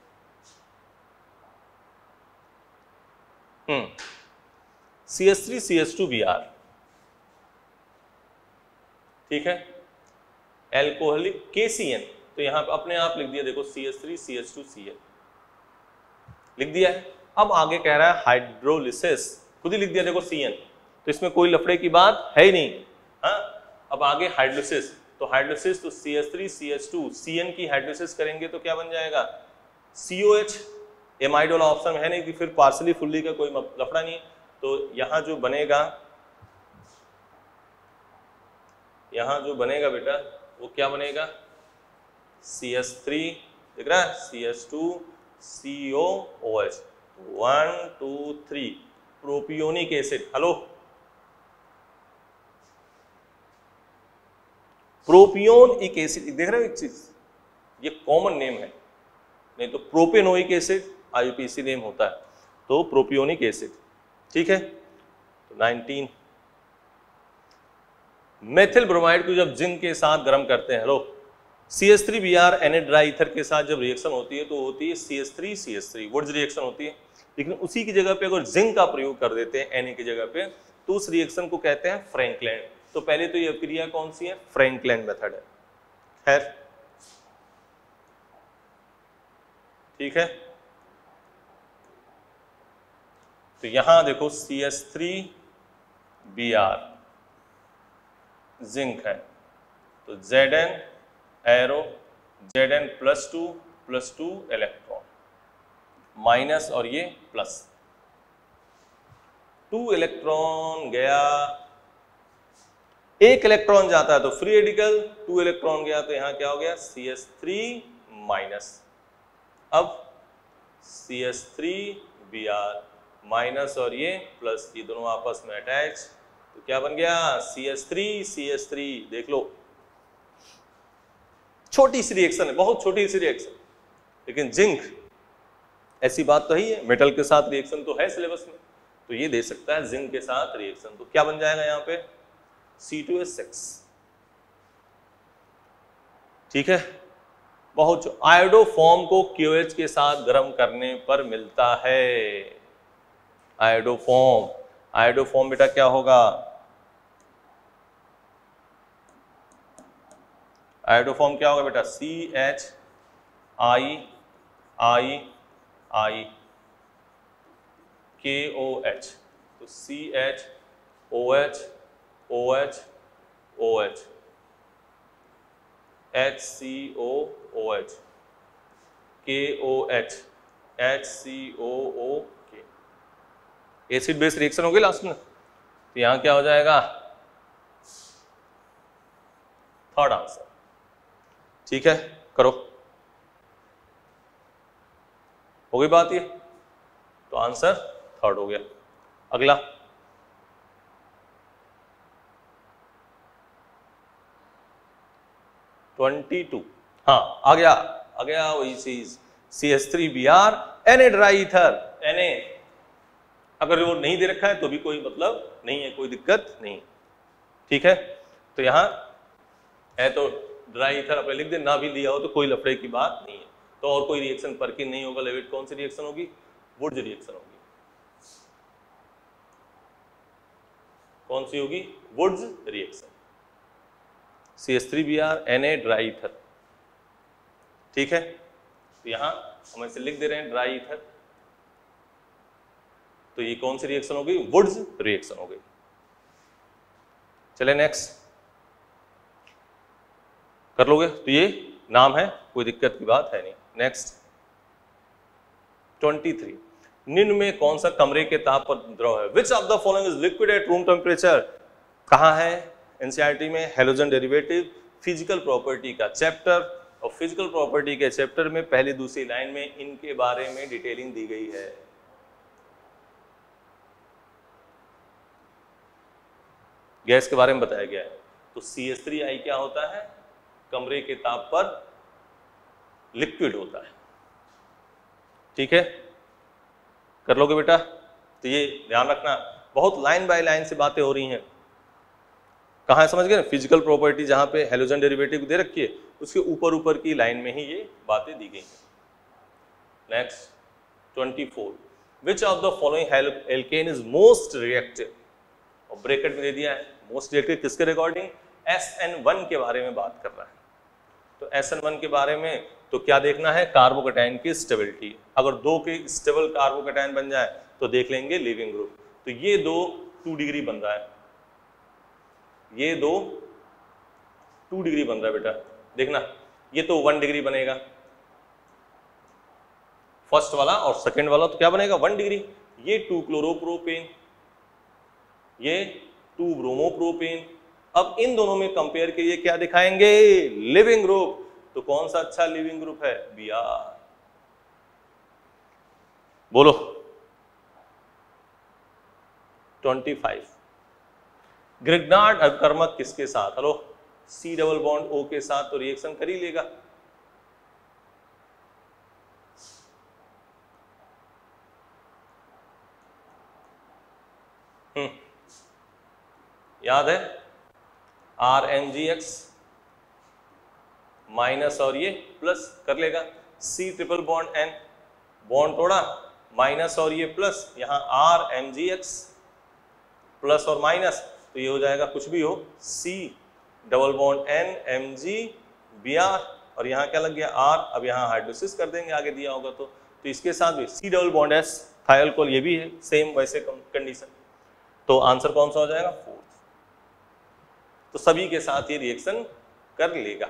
A: हम्म C H three C H two B R, ठीक है। एल्कोहलिक के सी एन, तो यहां पे अपने आप लिख दिया, देखो C H three C H two C L लिख दिया है। अब आगे कह रहा है हाइड्रोलिसिस, खुद ही लिख दिया देखो सी एन, तो इसमें कोई लफड़े की बात है ही नहीं। हाँ, अब आगे हाइड्रोलिसिस, तो हाइड्रोलिसिस तो C H three C H two C N की हाइड्रोलिसिस करेंगे तो क्या बन जाएगा? C O H. एमाइड वाला ऑप्शन है नहीं कि फिर पार्सली फुल्ली का कोई लफड़ा नहीं। तो यहां जो बनेगा यहां जो बनेगा बेटा वो क्या बनेगा? सी एच थ्री, दिख रहा है, C H two C O O H, one two three, propionic acid. Hello, propionic acid, देख रहे हो एक चीज, ये कॉमन नेम है, नहीं तो propanoic acid I U P C name होता है, तो प्रोपियोनिक एसिड, ठीक है। तो नाइनटीन मेथिल ब्रोमाइड को जब जिंक के साथ गर्म करते हैं, hello, C H three B R N A dry ether के साथ जब रिएक्शन होती है तो होती है C H three C H three, Wurtz reaction होती है। लेकिन उसी की जगह पे अगर जिंक का प्रयोग कर देते हैं Na की जगह पे, तो उस रिएक्शन को कहते हैं फ्रैंकलैंड। तो पहले तो ये क्रिया कौन सी है? फ्रैंकलैंड मेथड है। खैर ठीक है, तो यहां देखो C H three B R zinc है, तो Z N arrow Z N plus two plus two electron minus और ये प्लस, टू इलेक्ट्रॉन गया, एक इलेक्ट्रॉन जाता है तो फ्री रेडिकल, टू इलेक्ट्रॉन गया तो यहां क्या हो गया सी एच थ्री माइनस, अब C H three B R minus और ये प्लस, ये दोनों आपस में अटैच, तो क्या बन गया C H three C H three. देख लो छोटी सी रिएक्शन है, बहुत छोटी सी रिएक्शन, लेकिन जिंक ऐसी बात तो ही है, मेटल के साथ रिएक्शन तो है सिलेबस में, तो ये दे सकता है जिंक के साथ रिएक्शन, तो क्या बन जाएगा यहां पे सी टू एच सिक्स। ठीक है, बहुत आयोडोफॉर्म को क्यू एच के साथ गर्म करने पर मिलता है, आयोडोफॉर्म, आयोडोफॉर्म बेटा क्या होगा, आयोडोफॉर्म क्या होगा बेटा सी एच आई आई आई के ओ एच, तो C H O H O H O H H C O O H K O H H C O ओ के, एसिड बेस रिएक्शन हो गई लास्ट में, तो यहां क्या हो जाएगा थर्ड आंसर। ठीक है, करो, हो गई बात ये, तो आंसर थर्ड हो गया। अगला ट्वेंटी टू, हाँ आ गया आ गया वही चीज, C H three B R N A dry ether, N A अगर वो नहीं दे रखा है तो भी कोई मतलब नहीं है, कोई दिक्कत नहीं। ठीक है, तो यहां है तो ड्राई ईथर अपने लिख दे, ना भी दिया हो तो कोई लफड़े की बात नहीं है, तो और कोई रिएक्शन परकिन नहीं होगा, लेविट कौन सी रिएक्शन होगी, वुड्स रिएक्शन होगी, कौन सी होगी Wurtz reaction, C H three B R N A dry ether. ठीक है, तो यहां हम इसे लिख दे रहे हैं ड्राई ईथर, तो ये कौन सी रिएक्शन हो गई वुड्स रिएक्शन हो गई। चले नेक्स्ट, कर लोगे, तो ये नाम है, कोई दिक्कत की बात है नहीं। नेक्स्ट ट्वेंटी थ्री, निम्न में कौन सा कमरे के ताप पर द्रव है, which of the following is liquid at room temperature, कहां है एनसीईआरटी में, हेलोजन डेरिवेटिव, फिजिकल प्रॉपर्टी का चैप्टर, और फिजिकल प्रॉपर्टी के चैप्टर में पहली दूसरी लाइन में इनके बारे में डिटेलिंग दी गई है। गैस के बारे में बताया गया है, तो सी एच थ्री आई क्या होता है, कमरे के ताप पर लिक्विड होता है। ठीक है, कर लोगे बेटा, तो ये ध्यान रखना, बहुत लाइन बाय लाइन से बातें हो रही हैं, कहाँ है समझ गए ना, फिजिकल प्रॉपर्टी जहां पे हेलोजन डेरिवेटिव दे रखी है उसके ऊपर ऊपर की लाइन में ही ये बातें दी गई हैं। Next twenty four, which of the following alkane is most reactive, और ब्रैकेट में दे दिया है मोस्ट रिएक्टिव किसके रिकॉर्डिंग, एस एन वन के बारे में बात कर रहा है, तो एस एन वन के बारे में तो क्या देखना है, कार्बोकैटायन की स्टेबिलिटी, अगर दो के स्टेबल कार्बोकैटायन बन जाए तो देख लेंगे लिविंग ग्रुप, तो ये दो टू डिग्री बन रहा है, ये दो टू डिग्री बन रहा है बेटा, देखना ये तो वन डिग्री बनेगा फर्स्ट वाला, और सेकंड वाला तो क्या बनेगा वन डिग्री, ये टू क्लोरोप्रोपेन, ये टू ब्रोमोप्रोपेन, अब इन दोनों में कंपेयर के ये क्या दिखाएंगे लिविंग ग्रुप, तो कौन सा अच्छा लिविंग ग्रुप है, बी आर, बोलो ट्वेंटी फाइव, ग्रिग्नार्ड अकर्मक किसके साथ, hello C double bond O के साथ, तो रिएक्शन कर ही लेगा, हम्म याद है R M G X minus और ये प्लस कर लेगा, C triple bond N bond तोड़ा माइनस और ये प्लस, यहां R M G X plus और माइनस, तो ये हो जाएगा कुछ भी हो C double bond N M G B R, और यहाँ क्या लग गया आर, अब यहाँ हाइड्रोसिस कर देंगे आगे दिया होगा तो तो इसके साथ भी C double bond S thioalcohol, ये भी है सेम वैसे कंडीशन, तो आंसर कौन सा हो जाएगा फोर्थ। तो सभी के साथ ये रिएक्शन कर लेगा।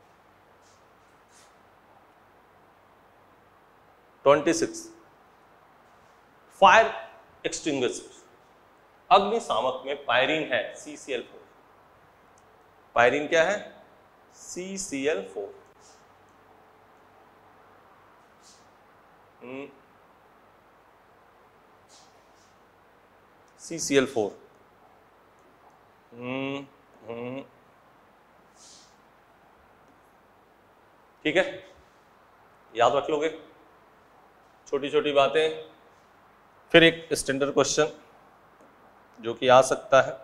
A: ट्वेंटी सिक्स फायर एक्सटिंग्विशर, अग्निशामक में पायरीन है C C L four. Pyrene क्या है? C C L four. C C L four. ठीक है, याद रख लोगे छोटी छोटी बातें। फिर एक स्टैंडर्ड क्वेश्चन जो कि आ सकता है,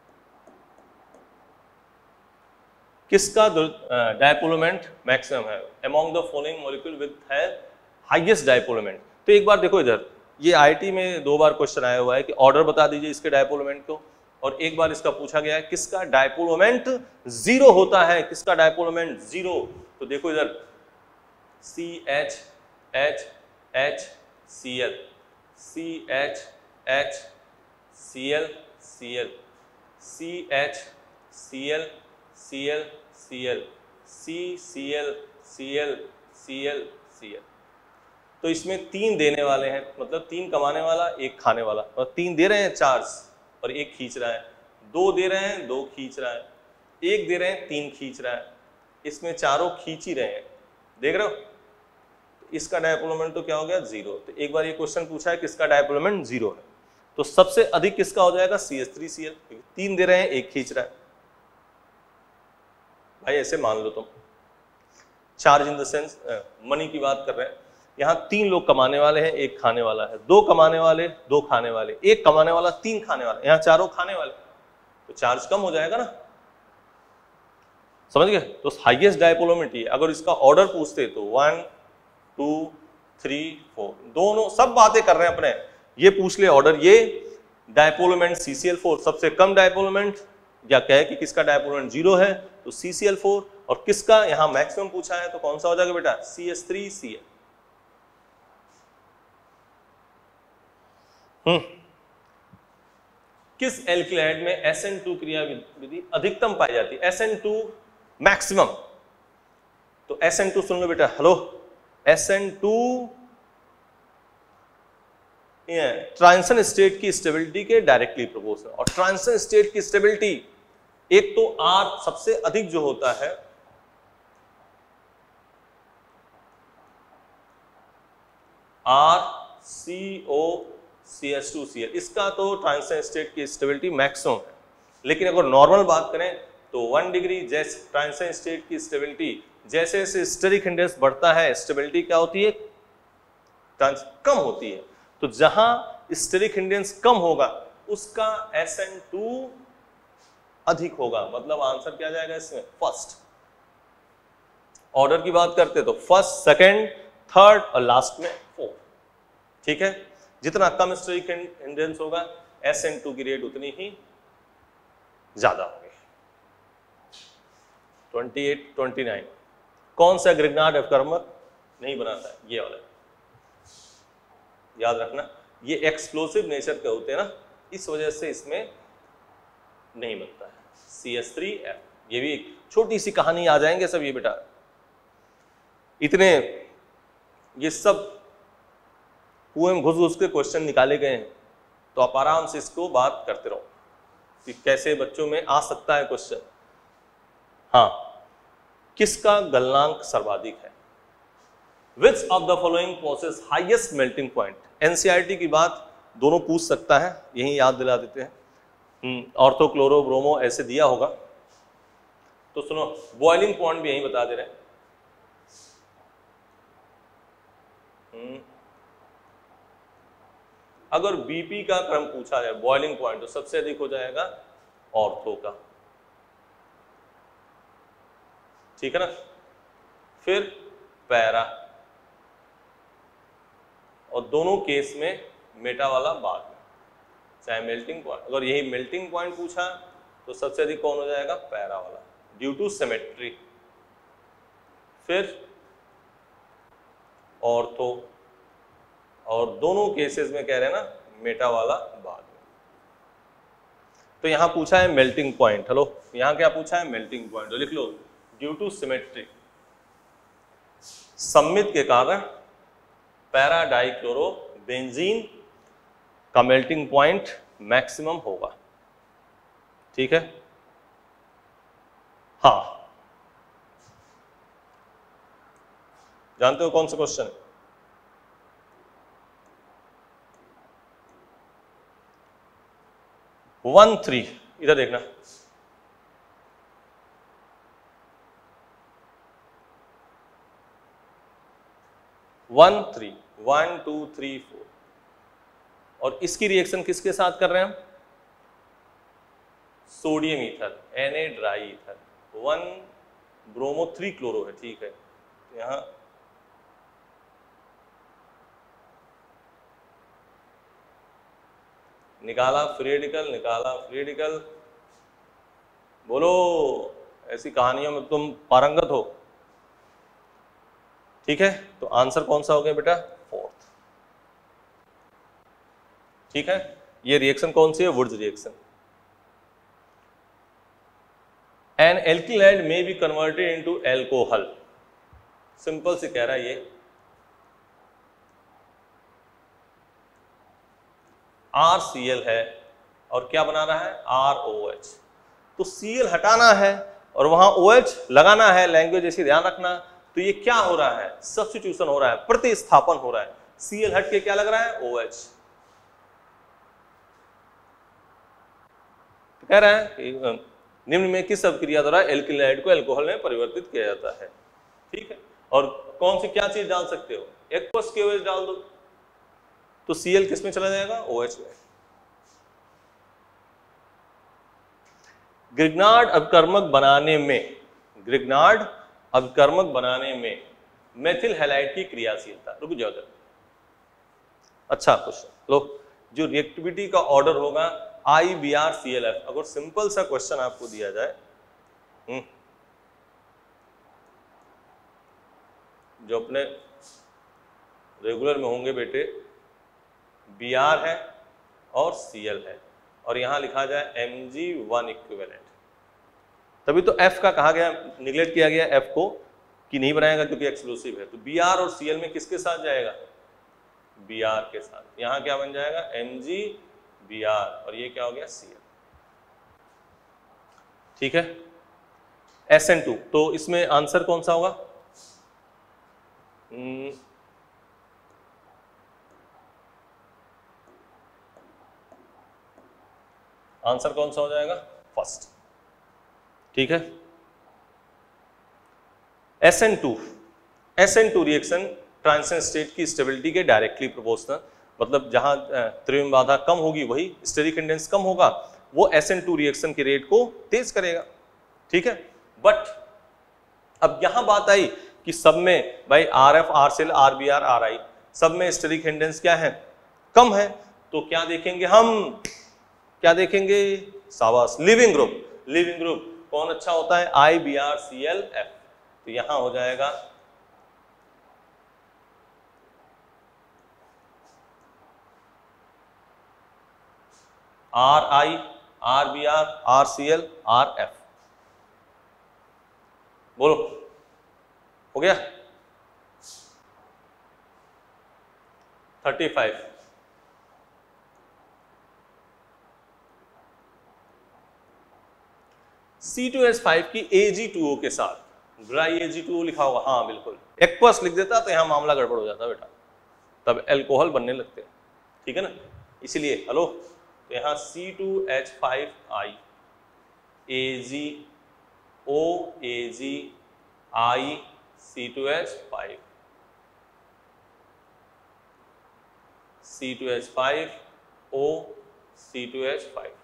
A: किसका डायपोल मोमेंट मैक्सिमम है among the following molecule with है हाईएस्ट डायपोल मोमेंट। तो एक बार देखो इधर, ये आईटी में दो बार क्वेश्चन आया हुआ है कि ऑर्डर बता दीजिए इसके डायपोल मोमेंट को, और एक बार इसका पूछा गया है किसका डायपोल मोमेंट जीरो होता है, किसका डायपोल मोमेंट जीरो। तो देखो इधर C H H H C L, C H H C L C L, C H C L C L C L, C C L C L C L C L. तो इसमें तीन देने वाले हैं, मतलब तीन कमाने वाला एक खाने वाला, और तीन दे रहे हैं चार्ज और एक खींच रहा है, दो दे रहे हैं दो खींच रहा है, एक दे रहे हैं तीन खींच रहा है, इसमें चारों खींच ही रहे हैं, देख रहे हो। इसका डायपोल मोमेंट तो क्या हो गया जीरो। तो एक बार ये क्वेश्चन पूछा है किसका डायपोल मोमेंट जीरो है, तो सबसे अधिक किसका हो जाएगा C H three C L, तीन दे रहे हैं एक खींच रहा है। भाई ऐसे मान लो तुम charge in the sense money की बात कर रहे हैं, यहाँ तीन लोग कमाने वाले हैं एक खाने वाला है, दो कमाने वाले दो खाने वाले, एक कमाने वाला तीन खाने वाले, यहाँ चारों खाने वाले, तो चार्ज कम हो जाएगा ना, समझ गए। तो हाईएस्ट डायपोल मोमेंट ये। अगर इसका ऑर्डर पूछते तो वन टू थ्री फोर, दोनों सब बातें कर रहे हैं अपने, ये पूछ ले ऑर्डर, ये dipole moment C C L four सबसे कम डायपोल मोमेंट, या कहे कि किसका डायपोल मोमेंट जीरो है तो सी सी एल फोर, और किसका यहाँ मैक्सिमम पूछा है तो कौन सा हो जाएगा बेटा C H three C L. हम्म किस एल्किलाइड में एस एन टू क्रिया विधि अधिकतम पाई जाती है, एस एन टू मैक्सिमम। तो एस एन टू सुन लो बेटा, hello, S N two transition state की स्टेबिलिटी के डायरेक्टली प्रोपोर्शनल, और ट्रांजिशन स्टेट की स्टेबिलिटी एक तो आर सबसे अधिक जो होता है, R C O C H two C L, इसका तो ट्रांजिशन स्टेट की स्टेबिलिटी मैक्सिमम है। लेकिन अगर नॉर्मल बात करें तो वन डिग्री जैसे ट्रांजिशन स्टेट की स्टेबिलिटी, जैसे जैसे स्टेरिक हिंडेंस बढ़ता है स्टेबिलिटी क्या होती है कम होती है। तो जहां स्टेरिक हिंडेंस कम होगा उसका एस एन टू अधिक होगा, मतलब आंसर क्या जाएगा इसमें फर्स्ट। ऑर्डर की बात करते तो फर्स्ट सेकंड थर्ड और लास्ट में फोर्थ, ठीक है। जितना कम स्टेरिक हिंडेंस होगा एस एन टू की रेट उतनी ही ज्यादा होगी। ट्वेंटी एट ट्वेंटी नाइन कौन सा ग्रिग्नार्ड एफकर्मर नहीं बनाता है, ये वाला याद रखना, ये एक्सप्लोसिव नेचर के होते हैं ना, इस वजह से इसमें नहीं बनता है सी एच थ्री एफ। ये भी एक छोटी सी कहानी आ जाएंगे सब ये बेटा, इतने ये सब कुएं में घुस घुस के क्वेश्चन निकाले गए हैं, तो आप आराम से इसको बात करते रहो कि कैसे बच्चों में आ सकता है क्वेश्चन। हाँ, किसका गलनांक सर्वाधिक है, which of the following possesses highest melting point. NCERT की बात दोनों पूछ सकता है, यही याद दिला देते हैं, ऑर्थो क्लोरो ब्रोमो ऐसे दिया होगा। तो सुनो, बॉइलिंग पॉइंट भी यही बता दे रहे हैं। अगर बीपी का क्रम पूछा जाए बॉइलिंग पॉइंट, तो सबसे अधिक हो जाएगा ऑर्थो का, ठीक है ना, फिर पैरा, और दोनों केस में मेटा वाला बाद में, चाहे मेल्टिंग पॉइंट। अगर यही मेल्टिंग पॉइंट पूछा तो सबसे अधिक कौन हो जाएगा पैरा वाला, ड्यू टू सिमेट्री। फिर ऑर्थो, और दोनों केसेस में कह रहे हैं ना मेटा वाला बाद में। तो यहां पूछा है मेल्टिंग पॉइंट। हेलो, यहां क्या पूछा है? Melting point. तो लिख लो, ड्यू टू सिमेट्री, सममित के कारण पैरा डाइक्लोरो बेंजीन का मेल्टिंग पॉइंट मैक्सिमम होगा। ठीक है, हाँ, जानते हो कौन सा क्वेश्चन है? वन थ्री, इधर देखना, one three, one two three four, और इसकी रिएक्शन किसके साथ कर रहे हैं हम? Sodium ether, N A dry ether, one bromo three chloro है। ठीक है, तो यहां निकाला फ्री रेडिकल, निकाला फ्री रेडिकल। बोलो, ऐसी कहानियों में तुम पारंगत हो। ठीक है, तो आंसर कौन सा हो गया बेटा? फोर्थ। ठीक है, ये रिएक्शन कौन सी है? Wurtz reaction. एन एल्किलाइड में be converted into alcohol. Simple से कह रहा है ये, आर सी एल है और क्या बना रहा है? R O H. तो सी एल हटाना है और वहां ओ एच लगाना है, लैंग्वेज ऐसी ध्यान रखना। तो ये क्या हो रहा है? सब्स्टिट्यूशन हो रहा है, प्रतिस्थापन हो रहा है। सी एल हट के क्या लग रहा है? O H. तो कह रहा है कि निम्न में किस अभिक्रिया द्वारा एल्किलाइड को एल्कोहल में परिवर्तित किया जाता है। ठीक है, और कौन सी क्या चीज डाल सकते हो? एक्वस के ओ एच डाल दो, तो सी एल किस में चला जाएगा? ओ एच में। ग्रिग्नार्ड अभिकर्मक बनाने में, ग्रिग्नार्ड अभिकर्मक बनाने में मेथिल हैलाइड की क्रियाशीलता। रुक जाओ जरा, अच्छा क्वेश्चन लो, जो रिएक्टिविटी का ऑर्डर होगा I B R C L F. अगर सिंपल सा क्वेश्चन आपको दिया जाए, जो अपने रेगुलर में होंगे बेटे, बी आर है और सी एल है, और यहां लिखा जाए एम जी वन इक्विवेलेंट, तभी तो एफ का कहा गया, निगलेक्ट किया गया एफ को कि नहीं बनाएगा क्योंकि एक्सक्लूसिव है। तो बी आर और सी एल में किसके साथ जाएगा? बी आर के साथ। यहां क्या बन जाएगा? एम जी बी आर, और ये क्या हो गया? C L. ठीक है, एस एन टू। तो इसमें आंसर कौन सा होगा? आंसर कौन सा हो जाएगा? फर्स्ट। ठीक है, S N two, S N two reaction transition state की स्टेबिलिटी के डायरेक्टली प्रोपोर्शनल, मतलब जहां त्रिविम बाधा कम होगी वही स्टेरिक इंडेंस कम होगा, वो एस एन टू रिएक्शन के रेट को तेज करेगा। ठीक है, बट अब यहां बात आई कि सब में भाई R F, R C L, R B R, R I, सब में स्टेरिक इंडेंस क्या है? कम है। तो क्या देखेंगे हम? क्या देखेंगे? शाबाश, लिविंग ग्रुप। लिविंग ग्रुप कौन अच्छा होता है? I B R C L F. तो यहां हो जाएगा R I, R B R, R C L, R F. बोलो, हो गया? Thirty five. C two H five की ए जी टू ओ के साथ, ड्राई ए जी टू ओ लिखा होगा, हाँ बिल्कुल, एक्वस लिख देता तो यहां मामला गड़बड़ हो जाता बेटा, तब एल्कोहल बनने लगते हैं। ठीक है ना, इसलिए हेलो, तो यहां C two H five I, A G O, A G I, C two H five, C two H five O, C two H five.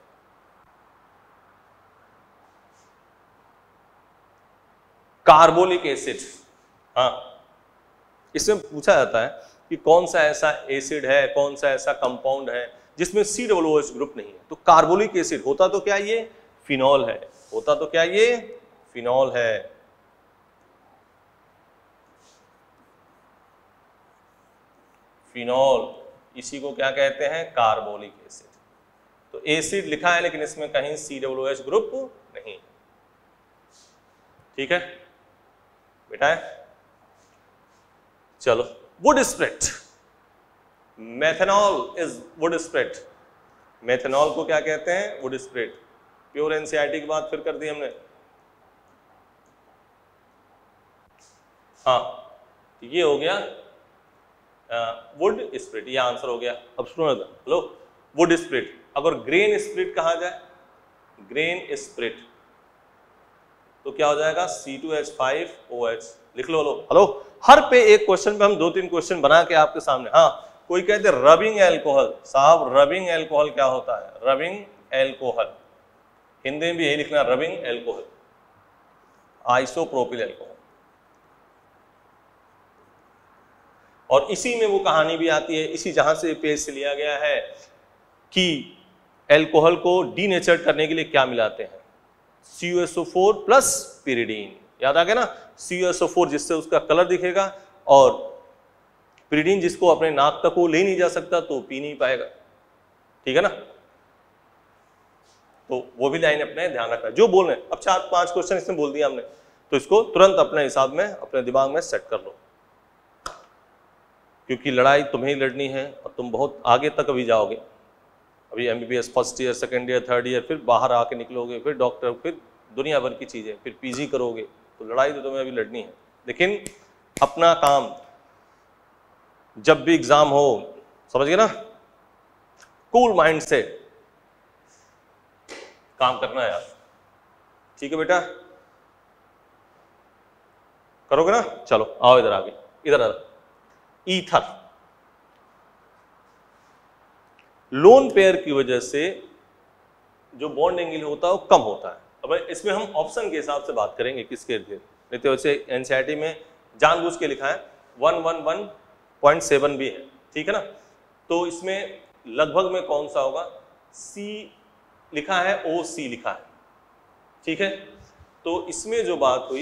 A: Carbolic acid, हाँ, इसमें पूछा जाता है कि कौन सा ऐसा एसिड है, कौन सा ऐसा कंपाउंड है जिसमें C double O H group नहीं है। तो कार्बोलिक एसिड होता तो क्या ये? फिनॉल है। होता तो क्या ये? फिनॉल है। फिनॉल, इसी को क्या कहते हैं, कार्बोलिक एसिड। तो एसिड लिखा है लेकिन इसमें कहीं सी डब्ल्यू एच ग्रुप नहीं, ठीक है बेटा है। चलो, wood spirit, methanol is wood spirit, methanol को क्या कहते हैं, वुड स्प्रिट। प्योर एनसीईआरटी की बात फिर कर दी हमने। हाँ, ये हो गया वुड स्प्रिट, ये आंसर हो गया। अब सुनो ना, हेलो, वुड स्प्रिट। अगर ग्रेन स्प्रिट कहा जाए, ग्रेन स्प्रिट, तो क्या हो जाएगा, C two H five O H. लिख लो, लो हेलो। हर पे एक क्वेश्चन पे हम दो तीन क्वेश्चन बना के आपके सामने। हाँ, कोई कहते हैं रबिंग एल्कोहल, साहब रबिंग एल्कोहल क्या होता है, रबिंग एल्कोहल हिंदी में भी यही लिखना, रबिंग एल्कोहल, आइसोप्रोपिल एल्कोहल। और इसी में वो कहानी भी आती है, इसी जहां से पेज से लिया गया है कि एल्कोहल को डीनेचर करने के लिए क्या मिलाते हैं, C U S O four plus pyridine. याद आ गया ना, C U S O four जिससे उसका कलर दिखेगा, और पिरिडीन जिसको अपने नाक तक वो ले नहीं जा सकता तो पी नहीं पाएगा, ठीक है ना। तो वो भी लाइन अपने ध्यान रखना जो बोल रहे हैं। अब चार पांच क्वेश्चन इसमें बोल दिया हमने, तो इसको तुरंत अपने हिसाब में अपने दिमाग में सेट कर लो, क्योंकि लड़ाई तुम्हें ही लड़नी है और तुम बहुत आगे तक अभी जाओगे। अभी MBBS first year, second year, third year, फिर बाहर आके निकलोगे, फिर डॉक्टर, फिर दुनिया भर की चीजें, फिर पीजी करोगे, तो लड़ाई तो तुम्हें अभी लड़नी है। लेकिन अपना काम जब भी एग्जाम हो, समझ गए ना, कूल माइंड से काम करना है यार, ठीक है बेटा, करोगे ना। चलो आओ इधर आगे, इधर आ। ईथर, लोन पेयर की वजह से जो बॉन्ड एंगल होता है वो कम होता है। अब इसमें हम ऑप्शन के हिसाब से बात करेंगे किसके इर्द, नहीं तो वैसे एनसीईआरटी में जानबूझ के लिखा है one one one point seven भी है, ठीक है ना। तो इसमें लगभग में कौन सा होगा, सी लिखा है, ओ सी लिखा है, ठीक है। तो इसमें जो बात हुई,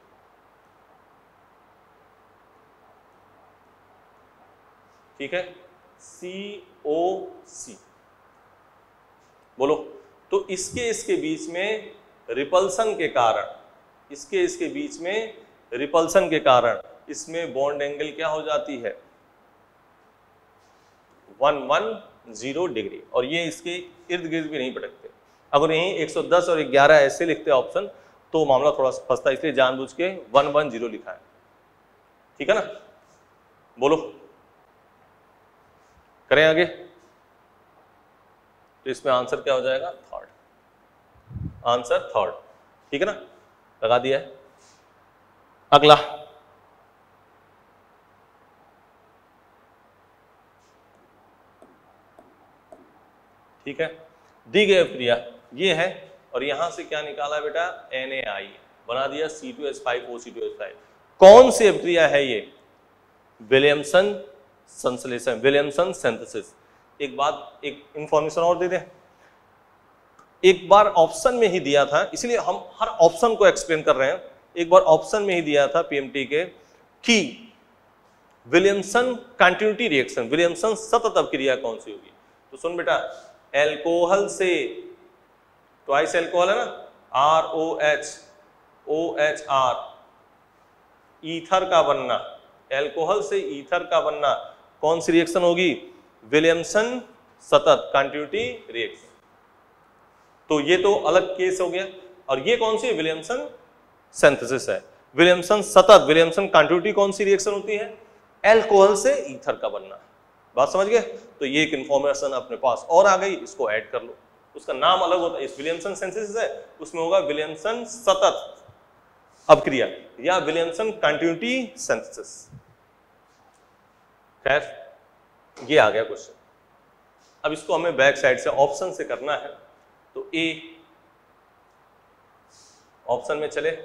A: ठीक है, सी ओ सी, बोलो। तो इसके इसके बीच में रिपल्सन के कारण, इसके इसके बीच में रिपल्सन के कारण इसमें बॉन्ड एंगल क्या हो जाती है, वन वन जीरो डिग्री, और ये इसके इर्द गिर्द भी नहीं भटकते। अगर यहीं एक सौ दस और ग्यारह ऐसे लिखते ऑप्शन तो मामला थोड़ा सा फंसता, इसलिए जानबूझ के वन वन जीरो लिखा है, ठीक है ना। बोलो, करें आगे। तो इसमें आंसर क्या हो जाएगा, थर्ड, आंसर थर्ड, ठीक है ना, लगा दिया है। अगला, ठीक है, दी गई अभिक्रिया ये है, और यहां से क्या निकाला बेटा, एन ए आई बना दिया, C two H five O C two H five. कौन सी अभिक्रिया है ये, विलियमसन संश्लेषण, विलियमसन सिंथेसिस। एक बात, एक इंफॉर्मेशन और दे दें, एक बार ऑप्शन में ही दिया था, इसलिए हम हर ऑप्शन को एक्सप्लेन कर रहे हैं। एक बार ऑप्शन में ही दिया था पीएमटी के कि विलियमसन कंटिन्यूटी रिएक्शन, विलियमसन सतत अभिक्रिया कौन सी होगी। तो सुन बेटा, एल्कोहल से, ट्वाइस एल्कोहल है ना, R O H O H R, ether का बनना, एल्कोहल से ईथर का बनना, कौन सी रिएक्शन होगी, विलियमसन सतत कंटिन्यूटी रिएक्शन। तो ये तो अलग केस हो गया, और ये कौन सी, विलियमसन सिंथेसिस है। विलियमसन सतत, विलियमसन कंटिन्यूटी कौन सी रिएक्शन होती है, एल्कोहल से ईथर का बनना। बात समझ गए। तो ये एक इंफॉर्मेशन अपने पास और आ गई, इसको ऐड कर लो। उसका नाम अलग होता है, इस विलियमसन सिंथेसिस है, उसमें होगा विलियमसन सतत अभिक्रिया या विलियमसन कंटिन्यूटी सिंथेसिस। खैर, ये आ गया क्वेश्चन। अब इसको हमें बैक साइड से ऑप्शन से करना है। तो ए ऑप्शन में चले,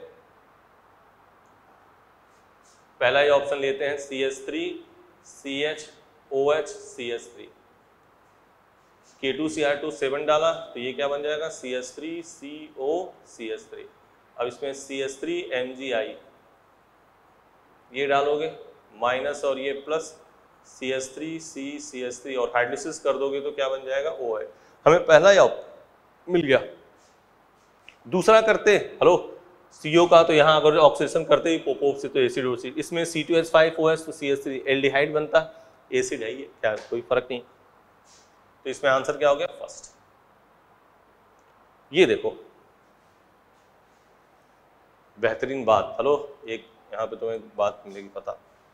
A: पहला ही ऑप्शन लेते हैं, C H three C H O H C H three, K two C R two seven डाला, तो ये क्या बन जाएगा, C H three C O C H three. अब इसमें C H three M G I, ये डालोगे माइनस और ये plus, C H three C C H three और हाइड्रोलिसिस कर दोगे तो क्या बन जाएगा ओ एच। हमें पहला या मिल गया। दूसरा करते हेलो सीओ का, तो यहाँ अगर ऑक्सीडेशन करते ही पोपोप से तो एसिड ओसिड, इसमें C two H five O H तो सी एच थ्री एल्डिहाइड बनता, एसिड है ये, क्या कोई फर्क नहीं। तो इसमें आंसर क्या हो गया फर्स्ट। ये देखो बेहतरीन बात, हेलो एक यहाँ पे तुम्हें बात मिलेगी पता,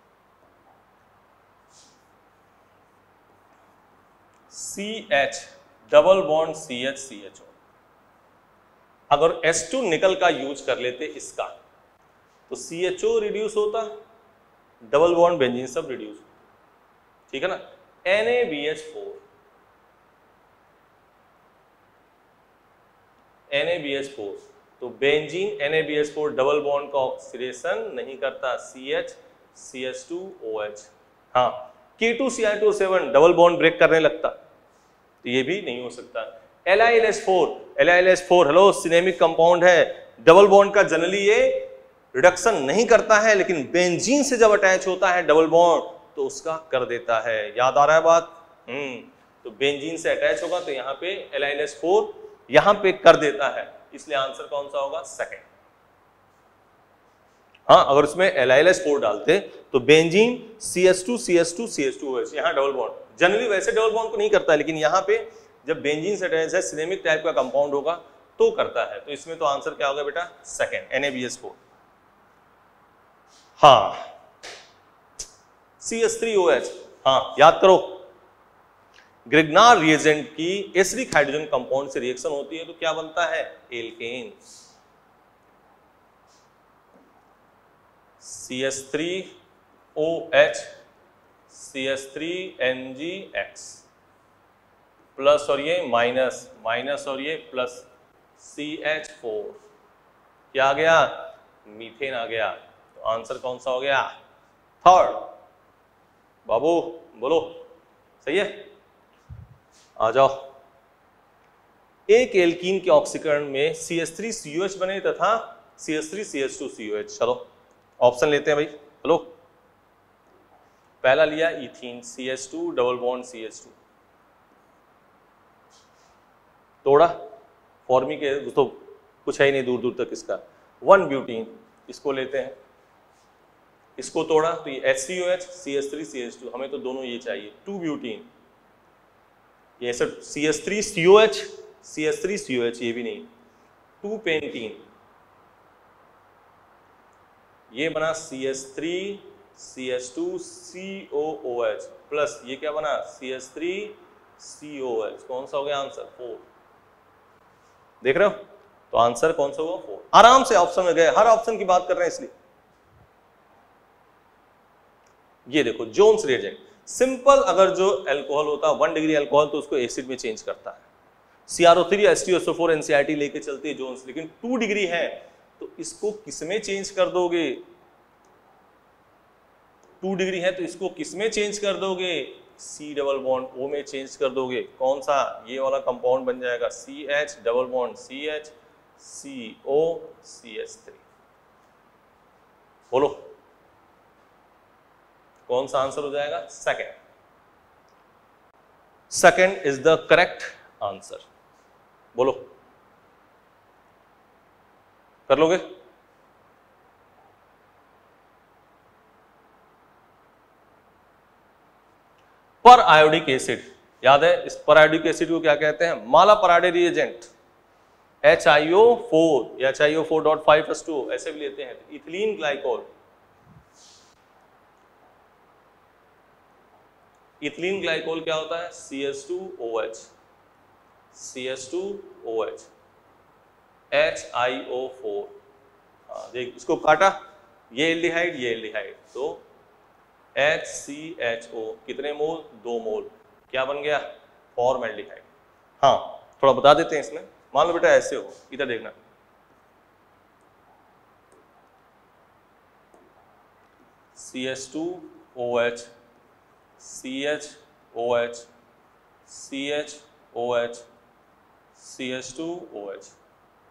A: C H double bond C H C H O, अगर एस टू निकल का यूज कर लेते इसका तो सी एच ओ रिड्यूस होता, डबल बॉन्ड बेंजीन सब रिड्यूस, ठीक है ना। N A B H four, N A B H four, तो benzene N A B H four double bond का ऑक्सीडेशन नहीं करता, C H C H two O H. हाँ K two C I two O seven double bond break करने लगता, तो ये भी नहीं हो सकता। L I L H four, L I L H four hello cinnamic compound है, डबल बॉन्ड का जनरली ये रिडक्शन नहीं करता है, लेकिन बेंजीन से जब अटैच होता है डबल बॉन्ड तो उसका कर देता है। याद आ रहा है बात? हम्म तो बेंजीन से अटैच होगा तो यहाँ पे L I L H four यहाँ पे कर देता है, इसलिए आंसर कौन सा होगा सेकंड। हाँ अगर उसमें L I L H four डालते तो benzene C H two C H two C H two O H, यहाँ डबल बॉन्ड जनरली वैसे डबल बॉन्ड को नहीं करता, लेकिन यहाँ पे जब बेंजीन से अटैच है सिनेमिक टाइप का कंपाउंड होगा तो करता है। तो इसमें तो आंसर क्या होगा बेटा second, N A B H four. हाँ C H three O H, हाँ याद करो ग्रिग्नार रिएजेंट की एसिडिक हाइड्रोजन कंपाउंड से रिएक्शन होती है तो क्या बनता है alkane, C H three O H C H three N G X plus और ये माइनस माइनस और ये प्लस सी एच फोर, क्या आ गया मीथेन आ गया। तो आंसर कौन सा हो गया थर्ड। बाबू बोलो सही है, आ जाओ। एक एल्कीन के ऑक्सीकरण में C H three C O H बने तथा C H three C H two C O H. चलो ऑप्शन लेते हैं भाई, हेलो पहला लिया ethene C H two double bond C H two, तोड़ा फॉर्मी के तो कुछ है ही नहीं दूर दूर तक इसका। वन ब्यूटीन इसको लेते हैं, इसको तोड़ा तो ये H C O H C H three C H two, हमें तो दोनों ये चाहिए। टू ब्यूटीन ये सब C H three C O H C H three C O H, ये भी नहीं। टू पेंटीन ये बना C H three C H two C O O H plus ये क्या बना C H three C O H, कौन सा हो गया आंसर फोर। देख रहे हो तो आंसर कौन सा होगा फोर। आराम से ऑप्शन में गए, हर ऑप्शन की बात कर रहे हैं इसलिए। ये देखो जोन्स रिएजेंट, सिंपल अगर जो अल्कोहल होता है वन डिग्री अल्कोहल तो उसको एसिड में चेंज करता है। C R O three S T O four N C R T लेके चलती है जोन्स, लेकिन टू डिग्री है तो इसको किसमें चेंज कर दोगे, टू डिग्री है तो इसको किसमें चेंज कर दोगे सी डबल बॉन्ड ओ में चेंज कर दोगे। कौन सा ये वाला कंपाउंड बन जाएगा C H double bond C H C O C H three. बोलो कौन सा आंसर हो जाएगा second. Second is the correct answer. बोलो कर लोगे? पर आयोडिक एसिड, याद है इस पर आयोडिक एसिड को क्या कहते हैं Malaprade reagent H I O four या H I O four dot five S two ऐसे भी लेते हैं। इथिलीन ग्लाइकोल, इथिलीन ग्लाइकोल क्या होता है C H two O H C H two O H H I O four. देख इसको काटा, ये एल्डिहाइड ये एल्डिहाइड, तो एच सी एच ओ कितने मोल दो मोल, क्या बन गया फॉर्मल्डिहाइड। हाँ थोड़ा बता देते हैं इसमें, मान लो बेटा ऐसे हो, इधर देखना C H two O H C H O H C H O H C H two O H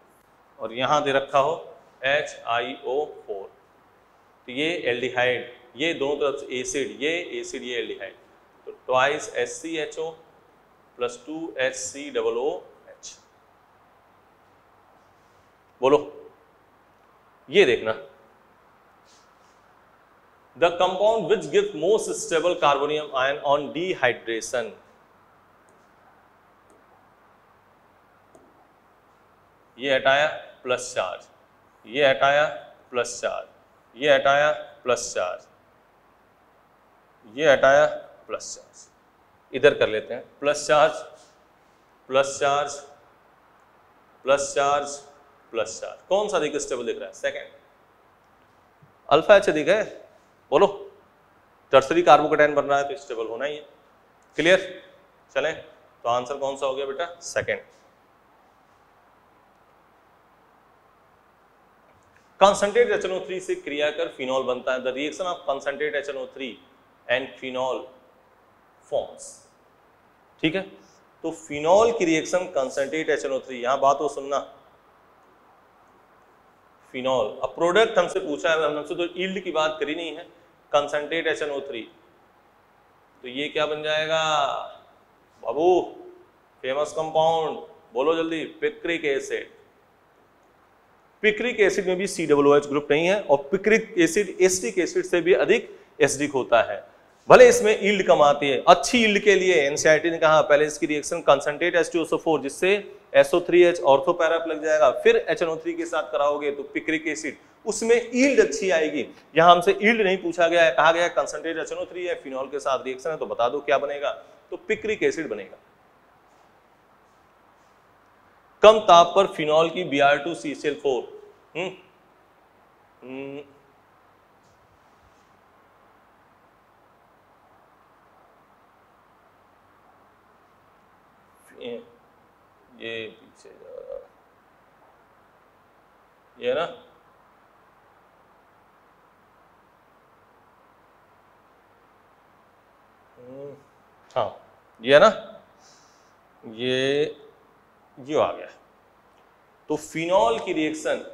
A: और यहां दे रखा हो एच आई ओ फोर, तो ये एल्डिहाइड ये दोनों तरफ से एसिड, ये एसिड, ये एल्डिहाइड, तो twice H C H O plus two H C double O H. बोलो, ये देखना, the compound which give most stable carbonium ion on dehydration. ये हटाया प्लस चार्ज, ये हटाया प्लस चार्ज, ये हटाया प्लस चार्ज, ये हटाया प्लस चार्ज। इधर कर लेते हैं, plus charge plus charge plus charge plus charge. कौन सा अधिक स्टेबल दिख रहा है? सेकेंड, अल्फा एच अधिक है। बोलो, टर्सरी कार्बोकेटायन बन रहा है तो स्टेबल होना ही है। क्लियर? चलें, तो आंसर कौन सा हो गया बेटा? Second. Concentrate H N O three से क्रिया कर फिनॉल बनता है। The reaction of concentrate H N O three and phenol forms. ठीक है, तो फिनॉल की reaction concentrate H N O three, यहां बात हो सुनना, फिनॉल। अब प्रोडक्ट हमसे पूछा है, हमसे तो यील्ड की बात करी नहीं है। Concentrate H N O three, तो ये क्या बन जाएगा बाबू? फेमस कंपाउंड, बोलो जल्दी, पिक्रिक एसिड। पिक्रिक एसिड में भी C double O H group नहीं है, और पिक्रिक एसिड एसिटिक एसिड से भी अधिक एसिडिक होता है। भले इसमें यील्ड कम आती है। अच्छी यील्ड के लिए एनसीईआरटी ने कहा पहले इसकी reaction concentrate H two S O four, जिससे S O three H ortho para लग जाएगा, फिर एच एन ओ थ्री के साथ कराओगे तो पिक्रिक एसिड, उसमें यील्ड अच्छी आएगी। यहां हमसे यील्ड नहीं पूछा गया है, कहा गया concentrate H N O three है, फिनॉल के साथ रिएक्शन है, तो बता दो क्या बनेगा? तो पिक्रिक एसिड बनेगा। कम ताप पर फिनॉल की B R two C H L four, हम्म ये पीछे जा रहा, ये ना, हाँ ये ना, ये ये आ गया। तो फिनॉल की reaction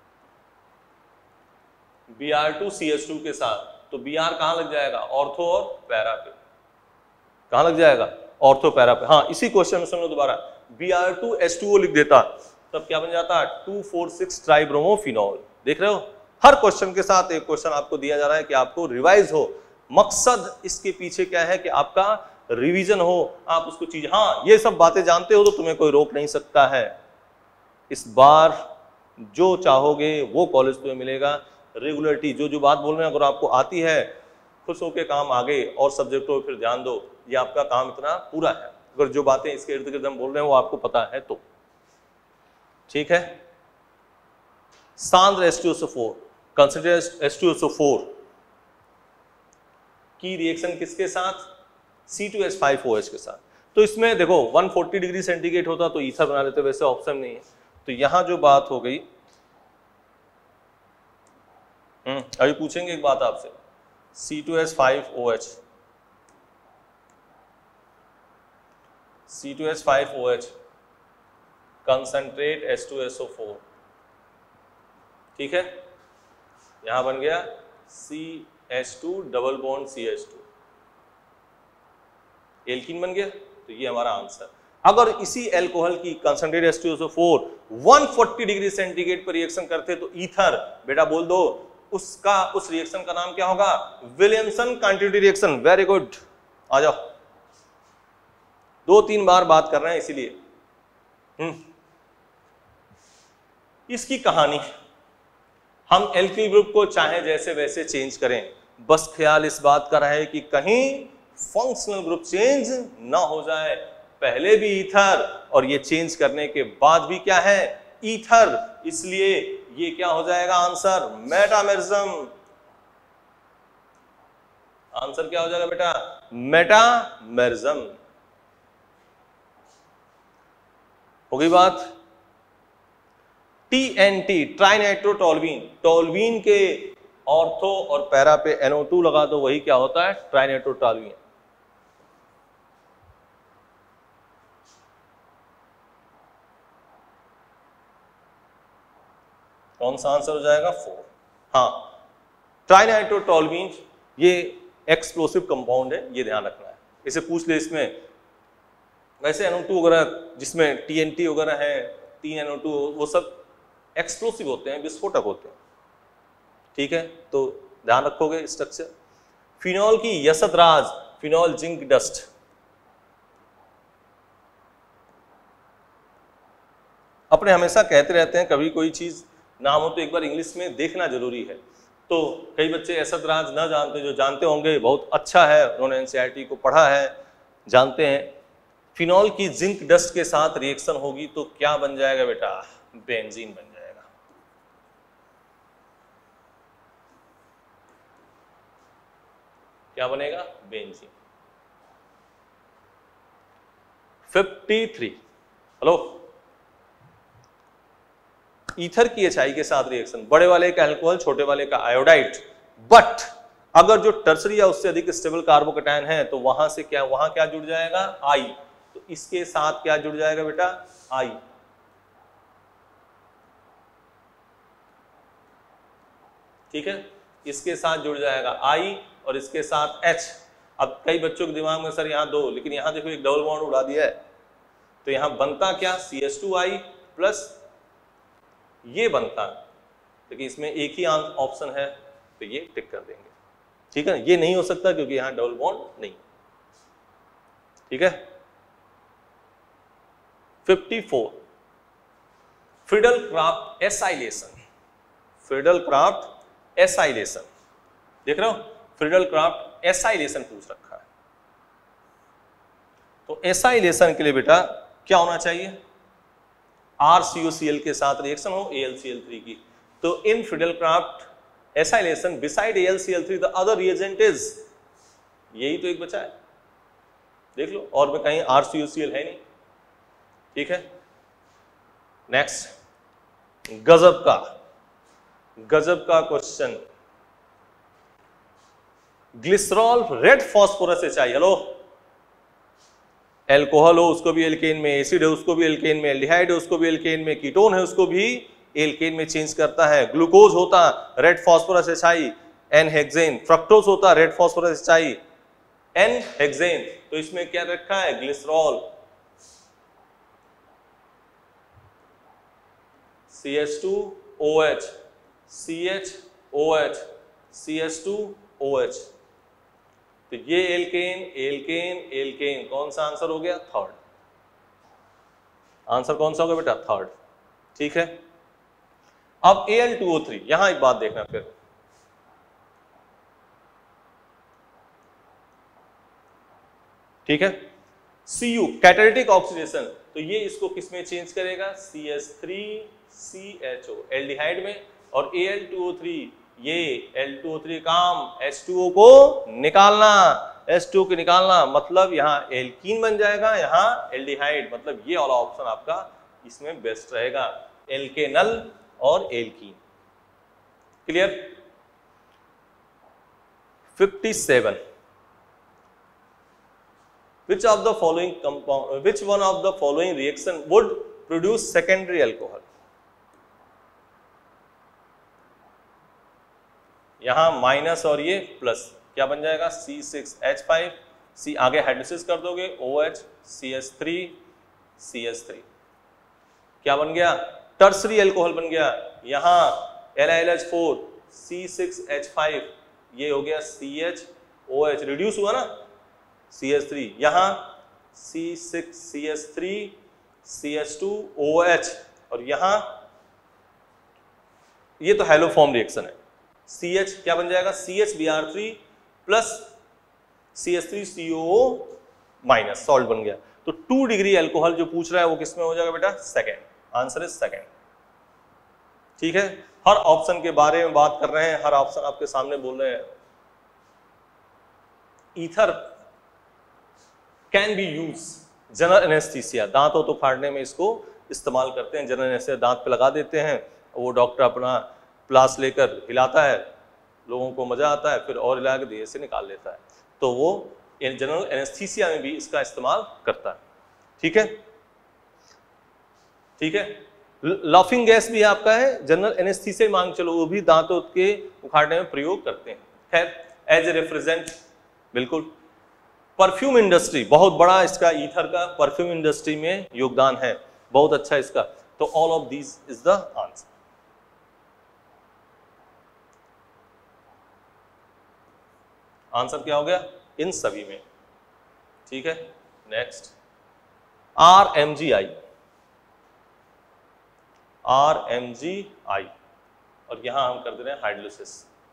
A: B R two C H two के साथ, तो Br कहां लग जाएगा? ऑर्थो और पैरा पे। कहां लग जाएगा? ऑर्थो पैरा पे। हाँ, इसी क्वेश्चन में सुनो दोबारा, B R two H two O लिख देता तब क्या बन जाता? Two four six tribromophenol. देख रहे हो, हर क्वेश्चन के साथ एक क्वेश्चन आपको दिया जा रहा है कि आपको रिवाइज हो। मकसद इसके पीछे क्या है कि आपका रिवीजन हो, आप उसको चीज, हाँ ये सब बातें जानते हो तो तुम्हें कोई रोक नहीं सकता है। इस बार जो चाहोगे वो कॉलेज तुम्हें मिलेगा। रेगुलरिटी, जो जो बात बोल रहे हैं अगर आपको आती है, खुश होकर काम आगे, और सब्जेक्टों पर फिर ध्यान दो, ये आपका काम इतना पूरा है। अगर जो बातें इसके इर्द गिर्द हम बोल रहे हैं वो आपको पता है तो ठीक है। सांद्र H two S O four, concentrate H two S O four की रिएक्शन किसके साथ? C two H five O H के साथ। तो इसमें देखो वन फोर्टी डिग्री सेंटीग्रेड होता तो ईथर बना लेते, वैसे ऑप्शन नहीं है। तो यहां जो बात हो गई, हम्म अभी पूछेंगे एक बात आपसे, C two H five O H, C two H five O H concentrate H two S O four, ठीक है। यहां बन गया C H two double bond C H two, alkene बन गया। तो ये हमारा आंसर। अगर इसी एल्कोहल की concentrate H two S O four one forty degree centigrade पर रिएक्शन करते तो ईथर, बेटा बोल दो, उसका उस रिएक्शन का नाम क्या होगा? Williamson continuity reaction. Very good, आ जाओ, दो तीन बार बात कर रहे हैं इसीलिए। हम्म इसकी कहानी, हम एल्किल ग्रुप को चाहे जैसे वैसे चेंज करें, बस ख्याल इस बात का रहे कि कहीं फंक्शनल ग्रुप चेंज ना हो जाए। पहले भी ईथर और ये चेंज करने के बाद भी क्या है? ईथर। इसलिए ये क्या हो जाएगा आंसर? मेटामेरिज्म। आंसर क्या हो जाएगा बेटा? मेटामेरिज्म। हो गई बात। T N T, trinitrotoluene, toluene के ऑर्थो और पैरा पे एन ओ टू लगा दो, वही क्या होता है? ट्राइनाइट्रोटोल्यूइन। कौन सा आंसर हो जाएगा? फोर। हाँ, ट्राइनाइट्रोटोल्यूइन ये एक्सप्लोसिव कंपाउंड है, ये ध्यान रखना है। इसे पूछ ले इसमें, वैसे एन ओ टू वगैरह जिसमें टी एन टी वगैरह है, टी एन ओ टू, वो सब एक्सप्लोसिव होते हैं, विस्फोटक होते हैं, ठीक है, तो ध्यान रखोगे स्ट्रक्चर। फिनॉल की यशतराज, फिनॉल जिंक डस्ट, अपने हमेशा कहते रहते हैं कभी कोई चीज नाम हो तो एक बार इंग्लिश में देखना जरूरी है। तो कई बच्चे यशतराज ना जानते, जो जानते होंगे बहुत अच्छा है, उन्होंने एनसीईआरटी को पढ़ा है, जानते हैं। फिनॉल की जिंक डस्ट के साथ रिएक्शन होगी तो क्या बन जाएगा बेटा? बेंजीन बन जाएगा। क्या बनेगा? बेंजीन। तिरेपन, हेलो, ईथर की एचआई के साथ रिएक्शन, बड़े वाले का अल्कोहल, छोटे वाले का आयोडाइड, बट अगर जो टर्सरी या उससे अधिक स्टेबल कार्बोकेटायन है तो वहां से क्या, वहां क्या जुड़ जाएगा? आई। तो इसके साथ क्या जुड़ जाएगा बेटा? आई। ठीक है, इसके साथ जुड़ जाएगा आई और इसके साथ एच। अब कई बच्चों के दिमाग में सर यहाँ दो, लेकिन यहां देखो एक डबल बॉन्ड उड़ा दिया है, तो यहां बनता क्या? C H two I plus ये बनता, लेकिन इसमें एक ही ऑप्शन है तो ये टिक कर देंगे। ठीक है, ये नहीं हो सकता क्योंकि यहां डबल बॉन्ड नहीं। ठीक है, चौवन, Friedel Crafts acylation, Friedel Crafts acylation, देख रहे हो, फ्रीडल क्राफ्ट एसाइलेशन पूछ रखा है। तो एसाइलेशन के लिए बेटा क्या होना चाहिए? Are C O C L के साथ रिएक्शन हो A L C L three की। तो in Friedel Crafts acylation beside A L C L three the other reagent is, यही तो एक बचा है, देख लो, और में कहीं are C O C L है नहीं। ठीक है, नेक्स्ट, गजब का, गजब का question, glycerol red phosphorus HI, hello, alcohol हो उसको भी एल्केन में, एसिड है उसको भी एल्केन में, एल्डिहाइड है उसको भी एल्केन में, कीटोन है उसको भी एल्केन में चेंज करता है। ग्लूकोज होता red phosphorus HI, N hexane, fructose होता red phosphorus HI, N hexane. तो इसमें क्या रखा है? Glycerol, C H two O H, C H O H, C H two O H. तो ये एल्केन, एल्केन, एल्केन, कौन सा आंसर हो गया? थर्ड। आंसर कौन सा होगा बेटा? थर्ड। ठीक है, अब A L two O three, यहां एक बात देखना फिर, ठीक है, सी यू कैटालिटिक ऑक्सीडेशन, तो ये इसको किस में चेंज करेगा? C H three C H O, aldehyde में, और A L two O three, ये एल टू ओ थ्री काम एच टू ओ को निकालना, एच टू ओ को निकालना, मतलब यहाँ एल्कीन बन जाएगा, यहाँ एल्डिहाइड, मतलब ये वाला ऑप्शन आपका इसमें बेस्ट रहेगा, एल्केनल और एल्कीन। क्लियर? सत्तावन, which of the following compound, which one of the following reaction would produce secondary alcohol? यहां माइनस और ये प्लस, क्या बन जाएगा? C six H five, C आगे हाइड्रोलिसिस कर दोगे, O H, C H three, C H three, क्या बन गया? टर्सरी अल्कोहल बन गया। यहां L I L H four, C six H five, ये हो गया C H O H, reduce हुआ ना, सी एच थ्री, यहां C six C H three, C H two O H, और यहां ये तो हैलोफॉर्म रिएक्शन है, सी एच क्या बन जाएगा? C H B R three plus C H three C O O minus, salt बन गया। तो टू डिग्री अल्कोहल जो पूछ रहा है वो किसमें हो जाएगा बेटा? Second, answer is second. ठीक है, हर ऑप्शन के बारे में बात कर रहे हैं, हर ऑप्शन आपके सामने बोल रहे हैं। Ether can be use general anaesthesia, दांतों तो फाड़ने में इसको इस्तेमाल करते हैं, जनरल एनेस्थीसिया दांत पे लगा देते हैं, वो डॉक्टर अपना प्लास लेकर हिलाता है, लोगों को मजा आता है, फिर और हिला के देह से निकाल लेता है, तो वो जनरल एनेस्थीसिया में भी इसका इस्तेमाल करता है। ठीक है, ठीक है, लाफिंग गैस भी आपका है जनरल एनेस्थीसिया, मांग चलो वो भी दांतों के उखाड़ने में प्रयोग करते हैं। खैर, एज ए रेफ्रिजरेंट, बिल्कुल। परफ्यूम इंडस्ट्री, बहुत बड़ा इसका ईथर का परफ्यूम इंडस्ट्री में योगदान है, बहुत अच्छा इसका। तो all of these is the answer. Answer क्या हो गया? इन सभी में, ठीक है। Next, R M G I, R M G I, और यहां हम कर दे रहे हैं hydrolysis.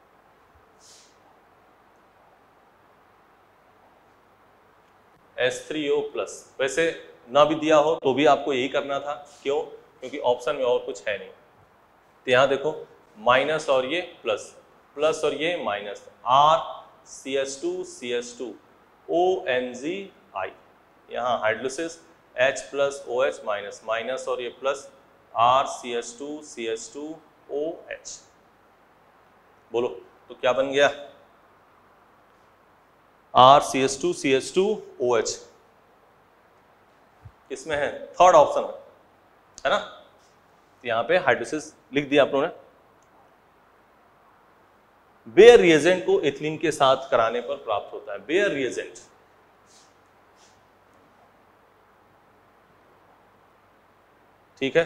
A: S three O plus, वैसे ना भी दिया हो तो भी आपको यही करना था, क्यों? क्योंकि ऑप्शन में और कुछ है नहीं। तो यहां देखो माइनस और ये प्लस, प्लस और ये minus, R C S two C S two O N G I, यहाँ hydrolysis H plus O H minus, minus और ये plus, R C S two C S two O H. बोलो तो क्या बन गया? R C S two C S two O H किसमें है? थर्ड ऑप्शन है, है ना। तो यहां पे हाइड्रोलिसिस लिख दिया आप लोगों ने। बेयर रिएजेंट को एथिलीन के साथ कराने पर प्राप्त होता है। बेयर रिएजेंट, ठीक है,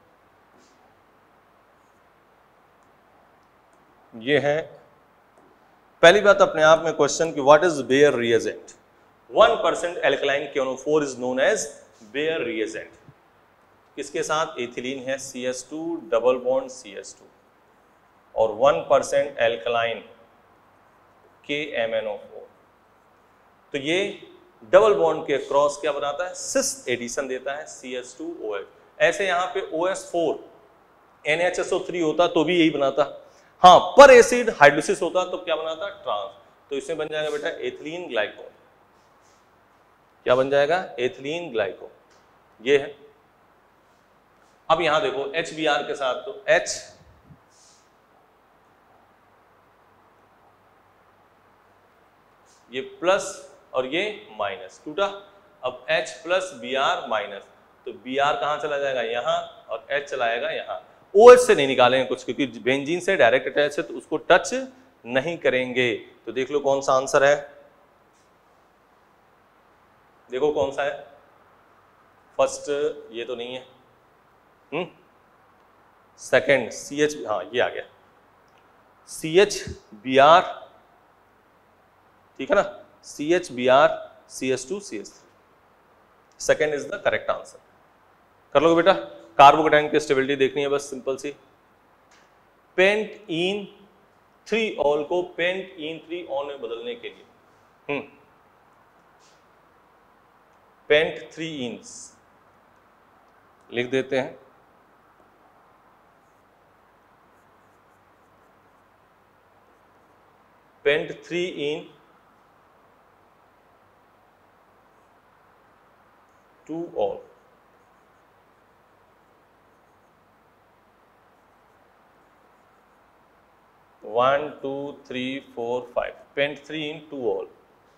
A: ये है पहली बात अपने आप में क्वेश्चन की, what is Baeyer reagent? One percent alkaline K O four is known as Baeyer reagent. किसके साथ? एथिलीन है, C S two double bond C S two, और one percent alkaline K M N O four. तो ये double bond के cross क्या बनाता है? सिस एडिशन देता है, C S two O H. ऐसे यहाँ पे O S four N H S O three होता तो भी यही बनाता। हाँ, पर एसिड हाइड्रोलिसिस होता तो क्या बनाता? ट्रांस। तो इसमें बन जाएगा बेटा एथिलीन ग्लाइकोल। क्या बन जाएगा? Ethylene glycol. ये है। अब यहां देखो एच बी आर के साथ, तो H ये प्लस और ये माइनस टूटा। अब H plus B R minus, तो बी आर कहां चला जाएगा? यहां, और H चलाएगा यहां। ओ एच से नहीं निकालेंगे कुछ, क्योंकि बेंजीन से डायरेक्ट अटैच है तो उसको टच नहीं करेंगे। तो देख लो कौन सा आंसर है, देखो कौन सा है। फर्स्ट ये तो नहीं है, हम्म सेकेंड सी एच, हाँ ये आ गया, सी एच बी आर, ठीक है ना, C H B R C S two C S three, second is the correct answer. कर लोगे बेटा? कार्बोकेटाइन की स्टेबिलिटी देखनी है बस, सिंपल सी। पेंट इन थ्री ऑल को पेंट इन थ्री ऑन में बदलने के लिए, हम्म पेंट थ्री इन्स लिख देते हैं। Pent three en two ol, one two three four five, pent three en two ol,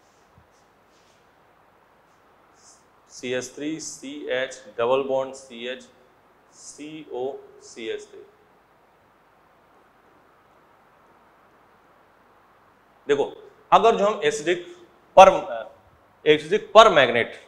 A: C S three C H double bond C H C O C S three. देखो अगर जो हम acidic पर acidic पर magnet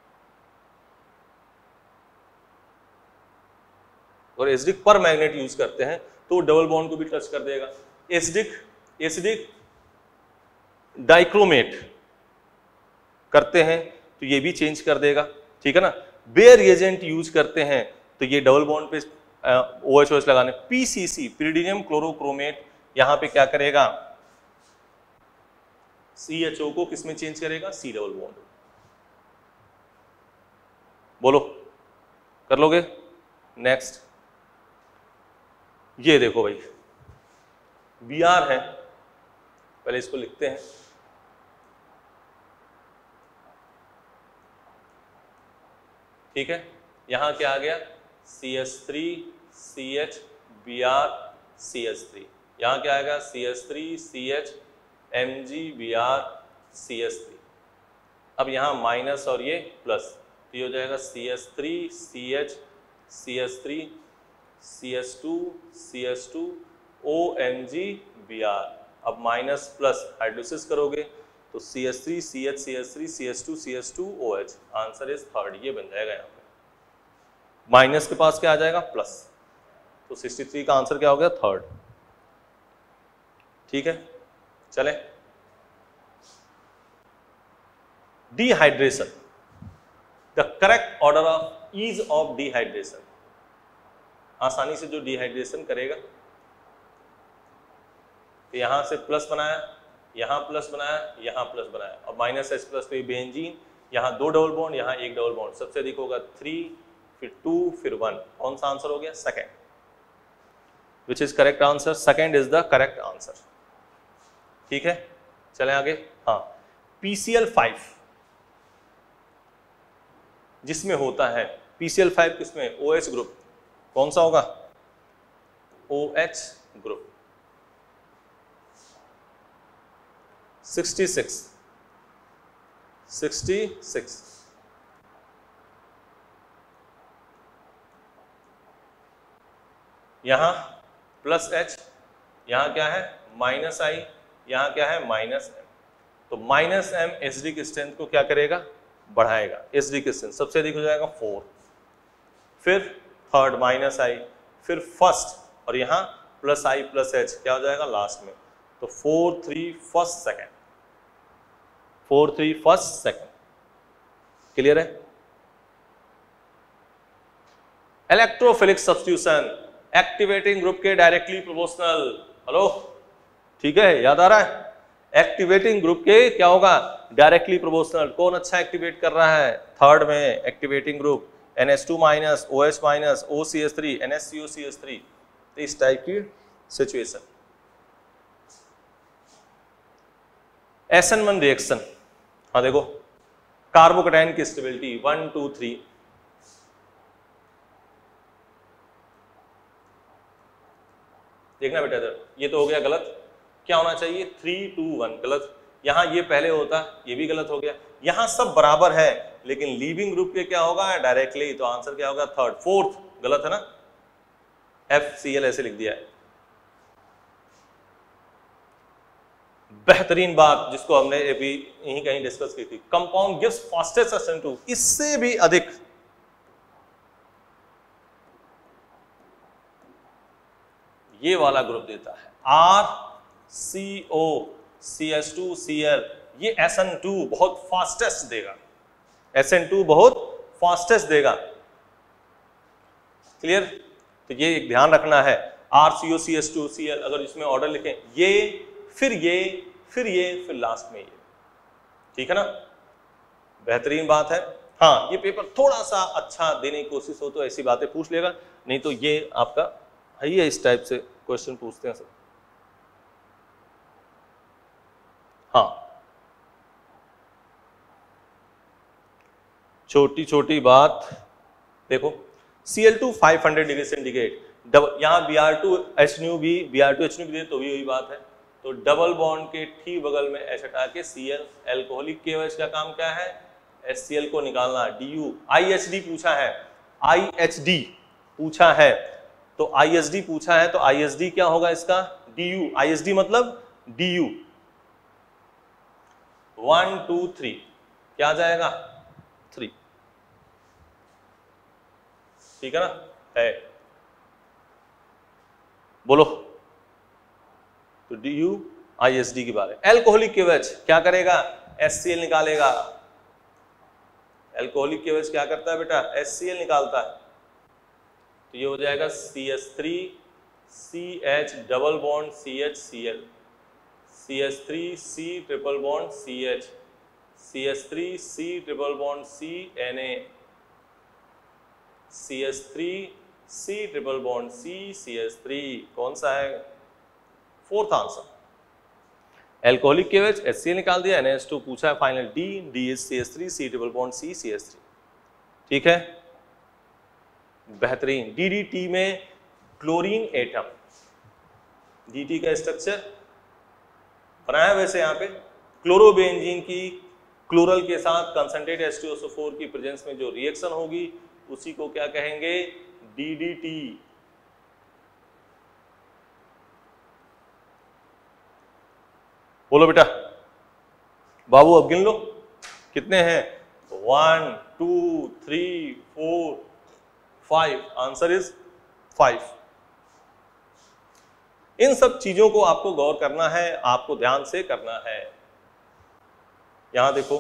A: और acidic पर magnet use करते हैं तो डबल बॉन्ड को भी टच कर देगा। एसिडिक एसिडिक डाइक्रोमेट करते हैं तो ये भी चेंज कर देगा, ठीक है ना। बेयर रिएजेंट यूज करते हैं तो ये डबल बॉन्ड पे ओ एच ओ एच लगाने। पीसीसी पिरिडिनियम क्लोरोक्रोमेट यहां पे क्या करेगा? सी एच ओ को किसमें चेंज करेगा? C double bond. बोलो कर लोगे? नेक्स्ट ये देखो भाई, बी आर है, पहले इसको लिखते हैं। ठीक है, यहां क्या आ गया? C S three C H B R C S three. यहां क्या आएगा? C S three C H M G B R C S three. अब यहां माइनस और ये प्लस, तो ये हो जाएगा C S three C H C S three C S two C S two O M G B R. अब minus plus hydrolysis करोगे तो C H three C H C H three C H two C H two O H, answer is third, ये बन जाएगा यहाँ पे। Minus के पास क्या आ जाएगा प्लस, तो सिक्सटी थ्री का आंसर क्या हो गया थर्ड। ठीक है, चले dehydration, the correct order of ease of dehydration, आसानी से जो डिहाइड्रेशन करेगा, तो यहां से प्लस बनाया, यहां प्लस बनाया, यहां प्लस बनाया, और माइनस एच प्लस पे बेंजीन, यहां दो डबल बॉन्ड, यहां एक डबल बॉन्ड, सबसे अधिक होगा थ्री, फिर टू, फिर वन, कौन सा आंसर हो गया second, which is correct answer, second is the correct answer. ठीक है, चले आगे। हाँ, पीसीएल फाइव जिसमें होता है, पीसीएल फाइव किसमें, ओएच ग्रुप, कौन सा होगा OH group, sixty six, sixty six, यहां प्लस एच, यहां क्या है माइनस आई, यहां क्या है माइनस एम, तो माइनस एम एचडी की स्ट्रेंथ को क्या करेगा बढ़ाएगा, एचडी की स्ट्रेंथ सबसे अधिक हो जाएगा फोर, फिर थर्ड माइनस आई, फिर फर्स्ट, और यहां प्लस आई प्लस एच क्या हो जाएगा लास्ट में, तो four three first second, four three first second. Clear है। इलेक्ट्रोफिलिक सब्स्टिट्यूशन एक्टिवेटिंग ग्रुप के डायरेक्टली प्रोपोर्शनल, हेलो ठीक है, याद आ रहा है, एक्टिवेटिंग ग्रुप के क्या होगा डायरेक्टली प्रोपोर्शनल, कौन अच्छा एक्टिवेट कर रहा है थर्ड में activating group, N H two minus, O H minus, O C H three, N H C O C H three, तो इस टाइप की situation. S N one reaction, हाँ देखो कार्बोकैटायन की स्टेबिलिटी वन टू थ्री, देखना बेटा इधर, ये तो हो गया गलत, क्या होना चाहिए थ्री टू वन, गलत, यहां ये पहले होता, ये भी गलत हो गया, यहां सब बराबर है लेकिन लीविंग ग्रुप के क्या होगा डायरेक्टली, तो आंसर क्या होगा थर्ड, फोर्थ गलत है ना, एफ सी एल ऐसे लिख दिया है। बेहतरीन बात जिसको हमने अभी यहीं कहीं डिस्कस की थी, compound gives fastest S N two, इससे भी अधिक ये वाला ग्रुप देता है R C O C H two C L, ये एस एन टू बहुत फास्टेस्ट देगा, एस एन टू बहुत फास्टेस्ट देगा। क्लियर, तो ये एक ध्यान रखना है, R C O C H two C L अगर इसमें ऑर्डर लिखें ये फिर ये फिर ये फिर लास्ट में ये, ठीक है ना, बेहतरीन बात है। हाँ, ये पेपर थोड़ा सा अच्छा देने की कोशिश हो तो ऐसी बातें पूछ लेगा, नहीं तो ये आपका है ही है, इस टाइप से क्वेश्चन पूछते हैं सब। हाँ, छोटी छोटी बात देखो, C L two five hundred degree centigrade, यहां B R two H nu भी B R two H nu भी दे तो भी वही बात है, तो डबल बॉन्ड के ठीक बगल में एच हटा के C L, alcoholic K H का काम क्या है एच सी एल को निकालना, D U, I H D पूछा है, आई एच डी पूछा है, तो आई एच डी पूछा है तो आई एच डी क्या होगा इसका D U, I H D मतलब D U, one two three क्या आ जाएगा थ्री, ठीक है ना, है बोलो, तो D U I S D की बात है। एल्कोहलिक केवेज क्या करेगा एस सी एल निकालेगा, एल्कोहलिक केवेज क्या करता है बेटा एस सी एल निकालता है, तो ये हो जाएगा C H three C H double bond C H C L, C H three C triple bond C H, C H three C triple bond C N A, C H three C triple bond C C H three, कौन सा है fourth answer. Alcoholic केवेज H C L निकाल दिया, N H two पूछा है final D, D is C H three C triple bond C C H three, ठीक है, बेहतरीन। डी डी टी में क्लोरीन एटम, डी टी का स्ट्रक्चर बनाया वैसे यहाँ पे क्लोरोबेंजीन की क्लोरल के साथ concentrate H two S O four की प्रेजेंस में जो रिएक्शन होगी उसी को क्या कहेंगे डी डी टी। बोलो बेटा, बाबू अब गिन लो कितने हैं, one two three four five, answer is five. इन सब चीजों को आपको गौर करना है, आपको ध्यान से करना है। यहां देखो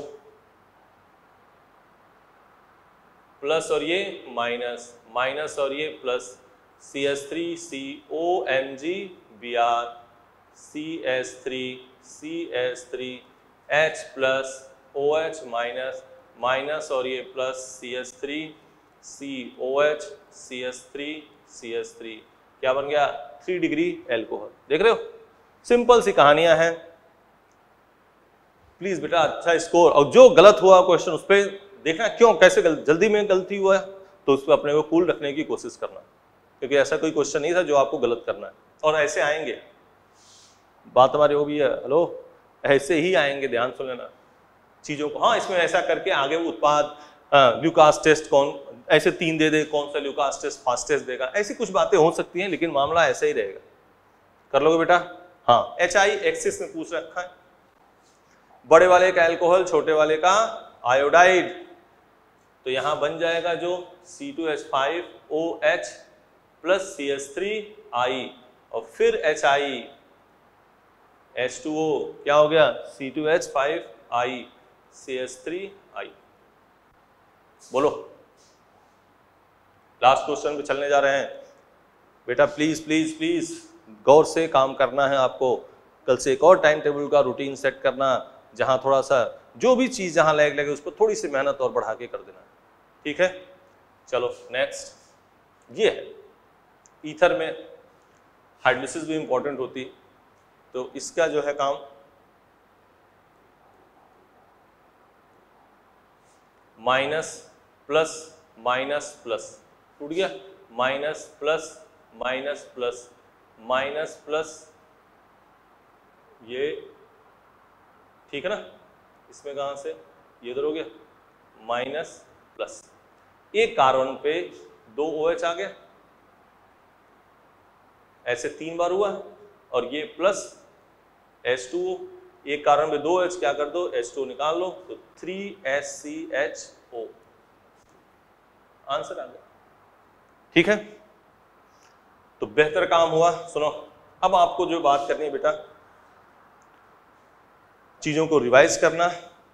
A: प्लस और ये माइनस, माइनस और ये plus, C S three C O M G B R, C S three C S three H plus O H minus, minus और ये plus, C S three C O H C S three C S three, क्या बन गया, three degree alcohol. देख रहे हो, simple सी कहानियां हैं। प्लीज बेटा अच्छा स्कोर, और जो गलत हुआ क्वेश्चन उस पर देखना क्यों, कैसे गल, जल्दी में गलती हुआ है तो उस पर अपने को कूल रखने की कोशिश करना, क्योंकि ऐसा कोई क्वेश्चन नहीं था जो आपको गलत करना है। और ऐसे आएंगे, बात हमारी वो भी है, हेलो, ऐसे ही आएंगे, ध्यान सुन लेना चीजों को। हाँ, इसमें ऐसा करके आगे वो उत्पाद ल्यूकास टेस्ट कौन ऐसे तीन दे दे, कौन सा ल्यूकास टेस्ट फास्टेस्ट देगा, ऐसी कुछ बातें हो सकती हैं, लेकिन मामला ऐसा ही रहेगा। कर लोगे बेटा? हाँ, एच आई एक्सिस में पूछ रखा है, बड़े वाले का एल्कोहल, छोटे वाले का आयोडाइड, तो यहां बन जाएगा जो C two H five O H plus C H three I, और फिर H I H two O, क्या हो गया, C two H five I C H three I. बोलो, लास्ट क्वेश्चन पे चलने जा रहे हैं बेटा। प्लीज प्लीज प्लीज गौर से काम करना है आपको। कल से एक और टाइम टेबल का रूटीन सेट करना, जहां थोड़ा सा जो भी चीज जहां लैग लगे उस पर थोड़ी सी मेहनत और बढ़ा के कर देना, ठीक है? चलो नेक्स्ट ये है, ईथर में हाइड्रोलिसिस भी इंपॉर्टेंट होती, तो इसका जो है काम माइनस प्लस माइनस प्लस, टूट गया, minus plus minus plus minus plus, ये ठीक है ना? इसमें कहां से ये इधर हो गया, माइनस प्लस, एक कार्बन पे दो ओ एच आ गया, ऐसे तीन बार हुआ, और ये प्लस एच टू ओ, एक कार्बन पे दो एच, क्या कर दो, एच टू ओ निकाल लो, तो three H C H O, answer आ गया, ठीक है? तो बेहतर काम हुआ। सुनो, अब आपको जो बात करनी है बेटा, चीजों को रिवाइज करना,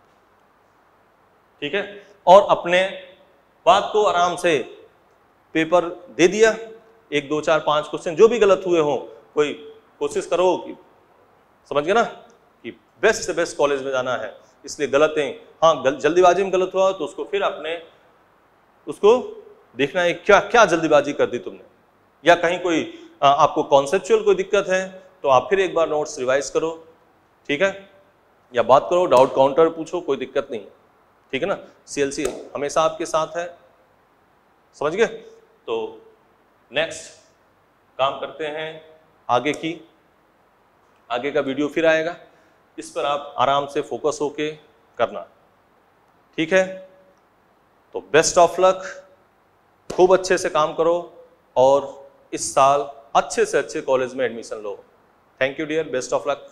A: ठीक है? और अपने बात को आराम से पेपर दे दिया, एक दो चार पांच क्वेश्चन जो भी गलत हुए हो, कोई कोशिश करो कि समझ गए ना कि बेस्ट से बेस्ट कॉलेज में जाना है, इसलिए गलतें, हाँ गल, जल्दीबाजी में गलत हुआ तो उसको फिर अपने उसको देखना है क्या क्या जल्दीबाजी कर दी तुमने, या कहीं कोई आ, आपको कॉन्सेप्चुअल कोई दिक्कत है तो आप फिर एक बार नोट्स रिवाइज करो, ठीक है? या बात करो, डाउट काउंटर पूछो, कोई दिक्कत नहीं, ठीक है ना? सीएलसी हमेशा आपके साथ है, समझ गए? तो नेक्स्ट काम करते हैं आगे की, आगे का वीडियो फिर आएगा, इस पर आप आराम से फोकस होके करना, ठीक है? तो बेस्ट ऑफ लक, खूब अच्छे से काम करो और इस साल अच्छे से अच्छे कॉलेज में एडमिशन लो। Thank you dear, best of luck.